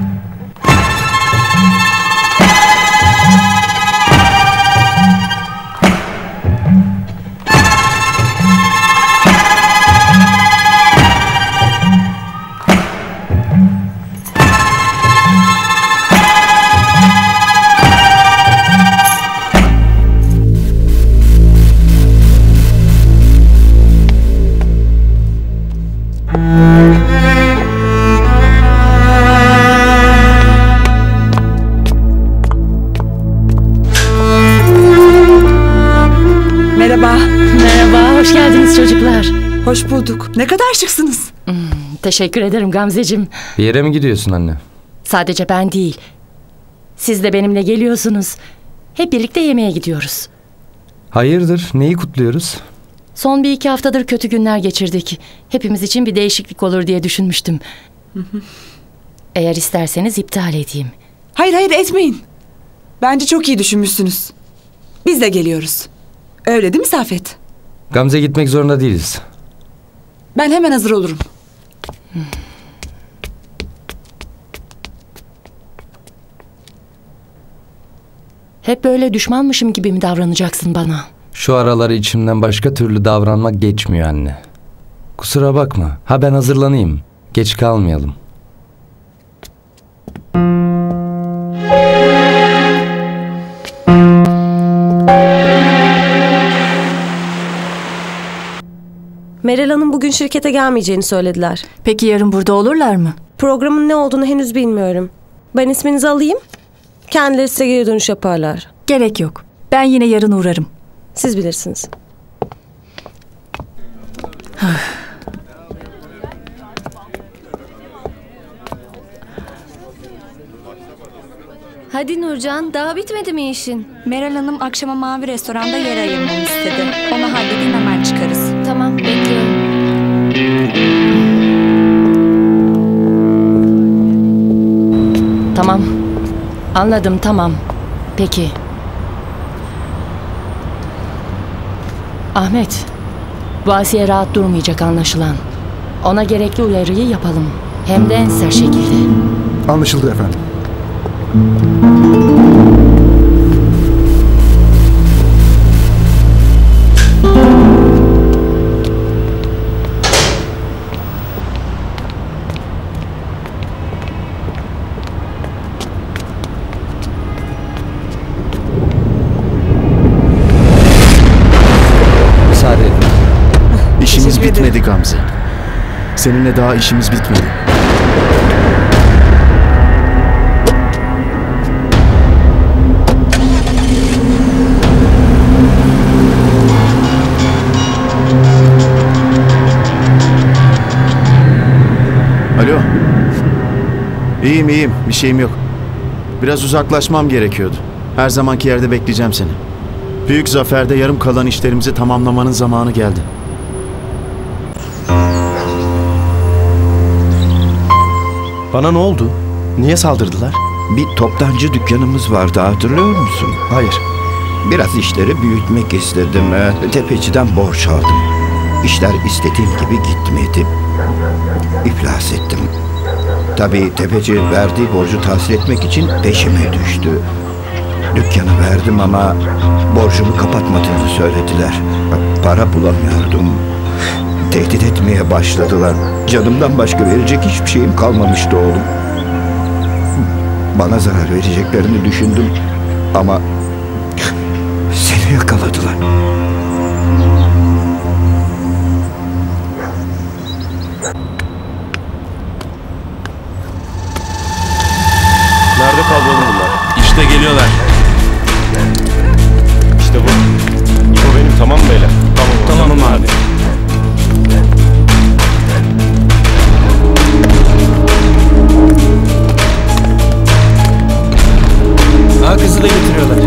Merhaba. Merhaba, hoş geldiniz çocuklar. Hoş bulduk. Ne kadar şıksınız. Teşekkür ederim Gamzeciğim. Bir yere mi gidiyorsun anne? Sadece ben değil. Siz de benimle geliyorsunuz. Hep birlikte yemeğe gidiyoruz. Hayırdır? Neyi kutluyoruz? Son 1-2 haftadır kötü günler geçirdik. Hepimiz için bir değişiklik olur diye düşünmüştüm. Eğer isterseniz iptal edeyim. Hayır etmeyin. Bence çok iyi düşünmüşsünüz. Biz de geliyoruz. Öyle değil mi Safet? Gamze gitmek zorunda değiliz. Ben hemen hazır olurum. Hep böyle düşmanmışım gibi mi davranacaksın bana? Şu araları içimden başka türlü davranmak geçmiyor anne. Kusura bakma. Ha ben hazırlanayım. Geç kalmayalım. Meral Hanım bugün şirkete gelmeyeceğini söylediler. Peki yarın burada olurlar mı? Programın ne olduğunu henüz bilmiyorum. Ben isminizi alayım. Kendileri size geri dönüş yaparlar. Gerek yok. Ben yine yarın uğrarım. Siz bilirsiniz. Hadi Nurcan, daha bitmedi mi işin? Meral Hanım akşama Mavi Restoran'da yer ayırmamı istedi. Onu halledin, hemen çıkarız. Tamam, bekliyorum. Tamam. Anladım, tamam. Peki. Ahmet, bu Asiye rahat durmayacak anlaşılan. Ona gerekli uyarıyı yapalım. Hem de en sert şekilde. Anlaşıldı efendim. Müsaade edin. İşimiz bitmedi Gamze. Seninle daha işimiz bitmedi. Alo. İyiyim. Bir şeyim yok. Biraz uzaklaşmam gerekiyordu. Her zamanki yerde bekleyeceğim seni. Büyük zaferde yarım kalan işlerimizi tamamlamanın zamanı geldi. Bana ne oldu? Niye saldırdılar? Bir toptancı dükkanımız vardı, hatırlıyor musun? Hayır. Biraz işleri büyütmek istedim. Tepeciden borç aldım. İşler istediğim gibi gitmedi. İflas ettim. Tabii tepeci verdiği borcu tahsil etmek için peşime düştü. Dükkanı verdim ama borcumu kapatmadığını söylediler. Para bulamıyordum. Tehdit etmeye başladılar. Canımdan başka verecek hiçbir şeyim kalmamıştı oğlum. Bana zarar vereceklerini düşündüm ama seni yakaladılar. Nerede kaldı oğlum bunlar? İşte geliyorlar. İşte bu. Bu benim, tamam mı beyler? Tamam abi. Ha, kızı da götürüyorlar.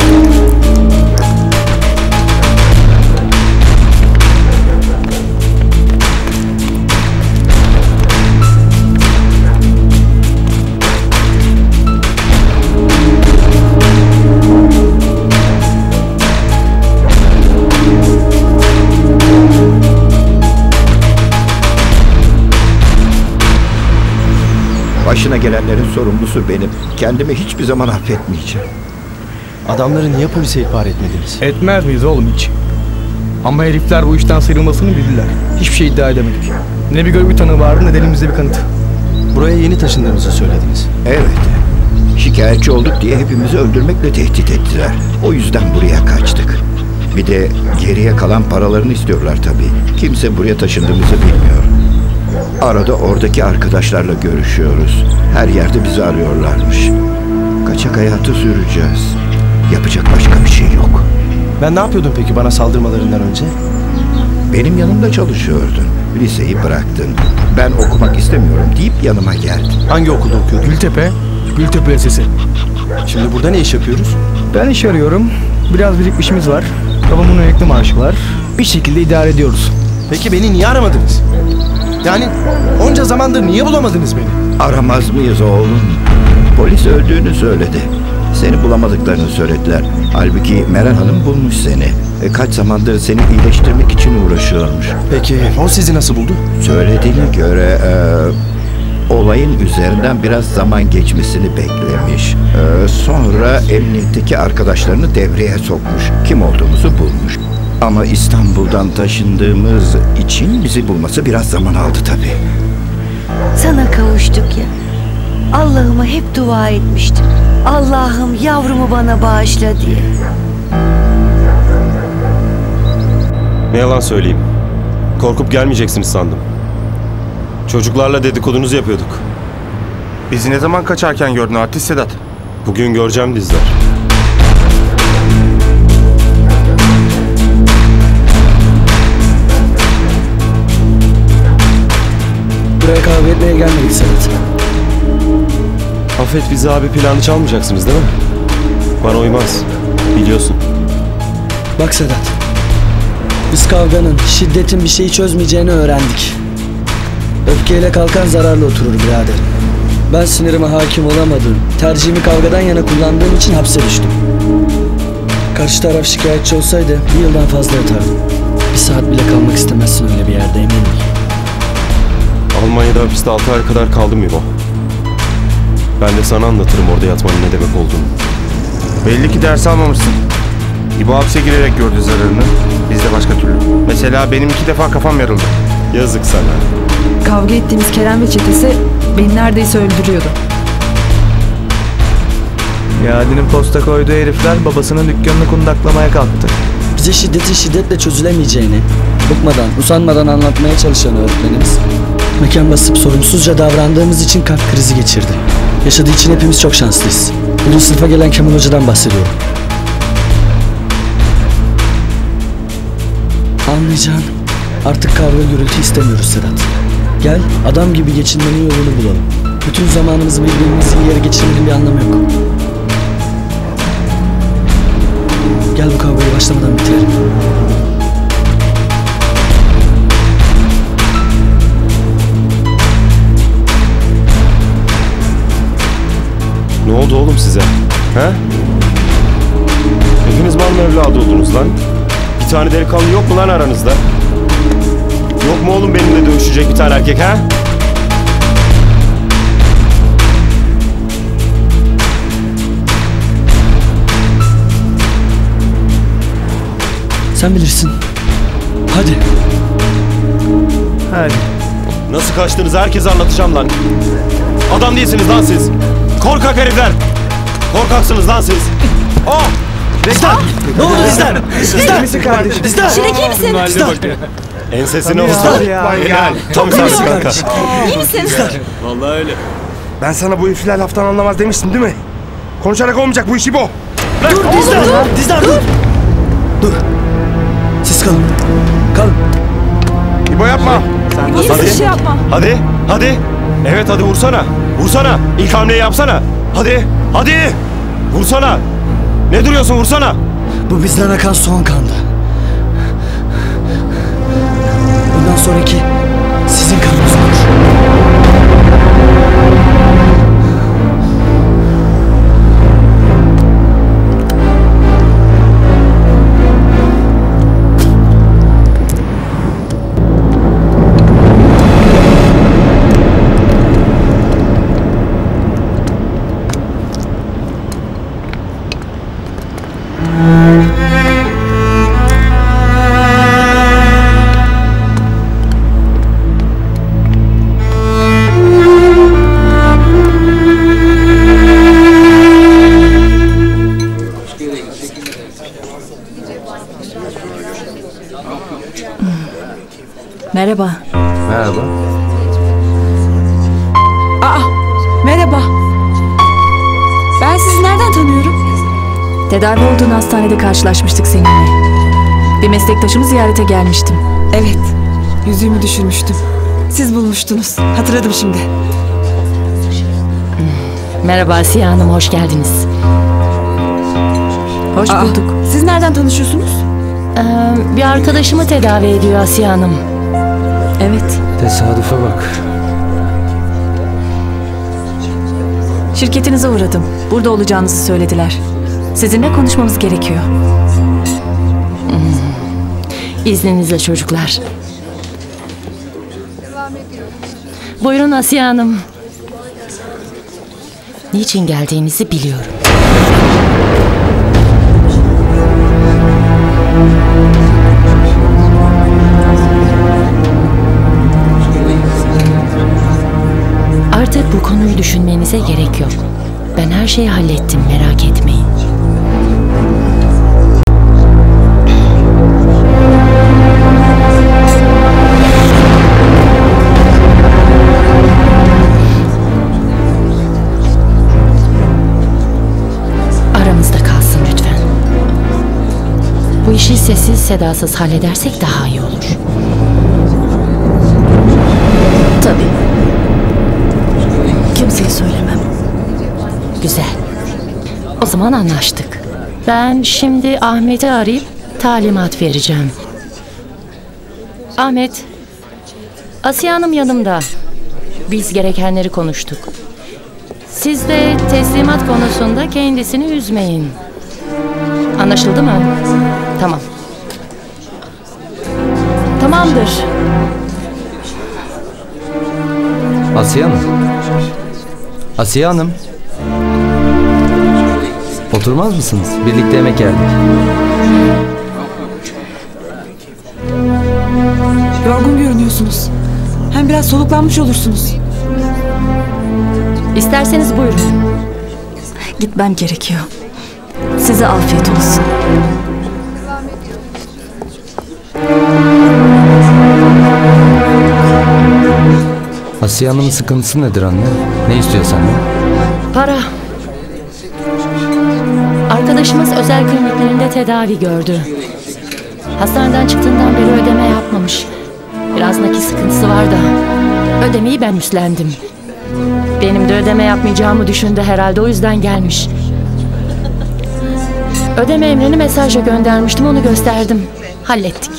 başına gelenlerin sorumlusu benim. Kendimi hiçbir zaman affetmeyeceğim. Adamları niye polise ihbar etmediniz? Etmez miyiz oğlum hiç? Ama herifler bu işten sıyrılmasını bildiler. Hiçbir şey iddia edemedik. Ne bir görgü tanığı vardı ne de elimizde bir kanıt. Buraya yeni taşındığınızı söylediniz. Evet. Şikayetçi olduk diye hepimizi öldürmekle tehdit ettiler. O yüzden buraya kaçtık. Bir de geriye kalan paralarını istiyorlar tabii. Kimse buraya taşındığımızı bilmiyor. Arada oradaki arkadaşlarla görüşüyoruz. Her yerde bizi arıyorlarmış. Kaçak hayatı süreceğiz. Yapacak başka bir şey yok. Ben ne yapıyordum peki bana saldırmalarından önce? Benim yanımda çalışıyordun. Liseyi bıraktın. Ben okumak istemiyorum deyip yanıma geldin. Hangi okulda okuyordun? Gültepe Lisesi. Şimdi burada ne iş yapıyoruz? Ben iş arıyorum. Biraz birikmişimiz var. Babamın emekli maaşı var. Bir şekilde idare ediyoruz. Peki beni niye aramadınız? Yani onca zamandır niye bulamadınız beni? Aramaz mıyız oğlum? Polis öldüğünü söyledi. Seni bulamadıklarını söylediler. Halbuki Meral Hanım bulmuş seni. Kaç zamandır seni iyileştirmek için uğraşıyormuş. Peki o sizi nasıl buldu? Söylediğine göre olayın üzerinden biraz zaman geçmesini beklemiş. Sonra emniyetteki arkadaşlarını devreye sokmuş. Kim olduğumuzu bulmuş. Ama İstanbul'dan taşındığımız için bizi bulması biraz zaman aldı tabii. Sana kavuştuk ya. Allah'ıma hep dua etmiştim. Allah'ım yavrumu bana bağışla diye. Ne yalan söyleyeyim. Korkup gelmeyeceksiniz sandım. Çocuklarla dedikodunuzu yapıyorduk. Bizi ne zaman kaçarken gördün artist Sedat? Bugün göreceğim dizler. Buraya kavga etmeye gelmedik Sedat. Affet bizi abi, planı çalmayacaksınız değil mi? Bana uymaz. Biliyorsun. Bak Sedat. Biz kavganın, şiddetin bir şeyi çözmeyeceğini öğrendik. Öfkeyle kalkan zararlı oturur biraderim. Ben sinirime hakim olamadığım, tercihimi kavgadan yana kullandığım için hapse düştüm. Karşı taraf şikayetçi olsaydı bir yıldan fazla yatardım. Bir saat bile kalmak istemezsin öyle bir yerde, eminim. Almanya'da hapiste 6 ay kadar kaldım İbo. Ben de sana anlatırım orada yatmanın ne demek olduğunu. Belli ki ders almamışsın. İbo hapse girerek gördü zararını. Biz de başka türlü. Mesela benim 2 defa kafam yarıldı. Yazık sana. Kavga ettiğimiz Kerem ve çetesi beni neredeyse öldürüyordu. Yadinin posta koyduğu herifler babasının dükkanını kundaklamaya kalktı. Bize şiddetin şiddetle çözülemeyeceğini, bıkmadan, usanmadan anlatmaya çalışan öğretmenimiz, mekan basıp sorumsuzca davrandığımız için kalp krizi geçirdi. Yaşadığı için hepimiz çok şanslıyız. Bugün sınıfa gelen Kemal Hoca'dan bahsediyorum. Anlayacağın, artık kavga gürültü istemiyoruz Sedat. Gel, adam gibi geçinmenin yolunu bulalım. Bütün zamanımızı birbirimizin yere geçirmenin bir anlamı yok. Gel bu kavgayı başlamadan bitirelim. Ne oldu oğlum size? He? Hepiniz mal mı evladı oldunuz lan? Bir tane delikanlı yok mu lan aranızda? Yok mu oğlum benimle dövüşecek bir tane erkek ha? Sen bilirsin. Hadi. Hadi. Nasıl kaçtığınızı herkese anlatacağım lan. Adam değilsiniz lan siz. Korkak herifler. Korkaksınız lan siz. Oh! Dizler! Ne oldu Dizler? Dizler! Dizler! Şirek iyi misin? Dizler! Ensesine vurdu. Helal. Tam sensin kanka. İyi misin? Vallahi öyle. Ben sana bu herifler laftan anlamaz demiştim değil mi? Konuşarak olmayacak bu işi bu. Dur Dizler! Dizler dur! Dur. Siz kalın. Kalın. İbo yapma. İyi bir şey yapma. Hadi. Hadi. Evet hadi vursana. Vursana. İlk hamleyi yapsana. Hadi. Hadi. Vursana. Ne duruyorsun, vursana. Bu bizden akan son kandı. Bundan sonraki sizin kanınız olur. Merhaba. Merhaba. Aa, merhaba. Ben sizi nereden tanıyorum? Tedavi olduğun hastanede karşılaşmıştık seninle. Bir meslektaşımı ziyarete gelmiştim. Evet, yüzüğümü düşürmüştüm. Siz bulmuştunuz. Hatırladım şimdi. Merhaba Asiye Hanım, hoş geldiniz. Hoş bulduk. Siz nereden tanışıyorsunuz? Bir arkadaşımı tedavi ediyor Asiye Hanım. Evet. Tesadüfe bak. Şirketinize uğradım. Burada olacağınızı söylediler. Sizinle konuşmamız gerekiyor. İzninizle çocuklar. Buyurun Asiye Hanım. Niçin geldiğinizi biliyorum. Artık bu konuyu düşünmenize gerek yok. Ben her şeyi hallettim, merak etmeyin. Aramızda kalsın lütfen. Bu işi sessiz sedasız halledersek daha iyi olur. Tabii. Kimseye söylemem. Güzel. O zaman anlaştık. Ben şimdi Ahmet'i arayıp talimat vereceğim. Ahmet, Asiye Hanım yanımda. Biz gerekenleri konuştuk. Siz de teslimat konusunda kendisini üzmeyin. Anlaşıldı mı? Tamam. Tamamdır. Asiye Hanım. Asiye Hanım. Oturmaz mısınız? Birlikte yemek yerdik. Yorgun görünüyorsunuz. Hem biraz soluklanmış olursunuz. İsterseniz buyurun. Gitmem gerekiyor. Size afiyet olsun. Asiye Hanım'ın sıkıntısı nedir anne? Ne istiyor senden? Para. Arkadaşımız özel kliniklerinde tedavi gördü. Hastaneden çıktığından beri ödeme yapmamış. Biraz nakit sıkıntısı var da. Ödemeyi ben üstlendim. Benim de ödeme yapmayacağımı düşündü herhalde, o yüzden gelmiş. Ödeme emrini mesajla göndermiştim, onu gösterdim. Hallettik.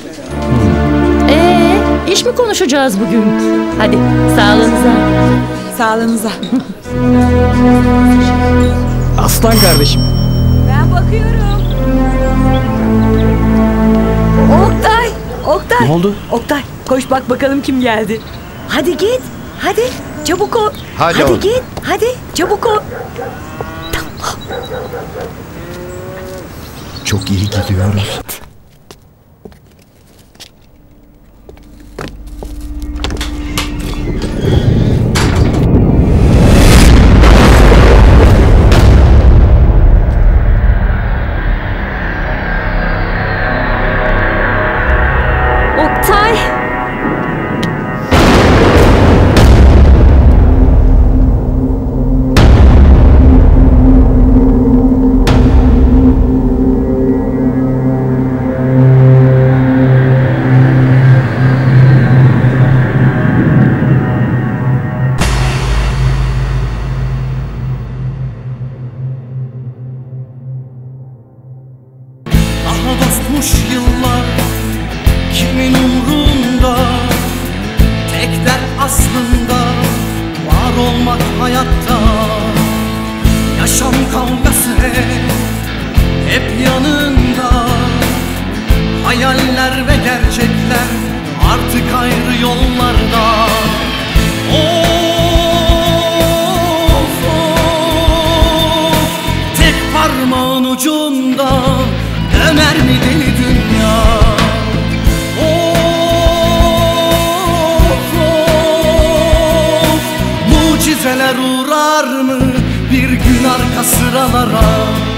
İş mi konuşacağız bugün? Hadi sağlığınıza. Sağlığınıza. Aslan kardeşim. Ben bakıyorum. Oktay! Oktay! Ne oldu? Oktay koş bak bakalım kim geldi. Hadi git. Hadi çabuk ol. Hadi oğlum. Git. Hadi çabuk ol. Çok iyi gidiyoruz. Oktay! Aha dostmuş yıllar kimin umrunda, tek dert aslında var olmak hayatta. Yaşam kavgası hep yanında, hayaller ve gerçekler artık ayrı yollarda. Of of, tek parmağın ucunda döner mi deli dünya? Of of, mucizeler uğrar mı bir gün arka sıralara?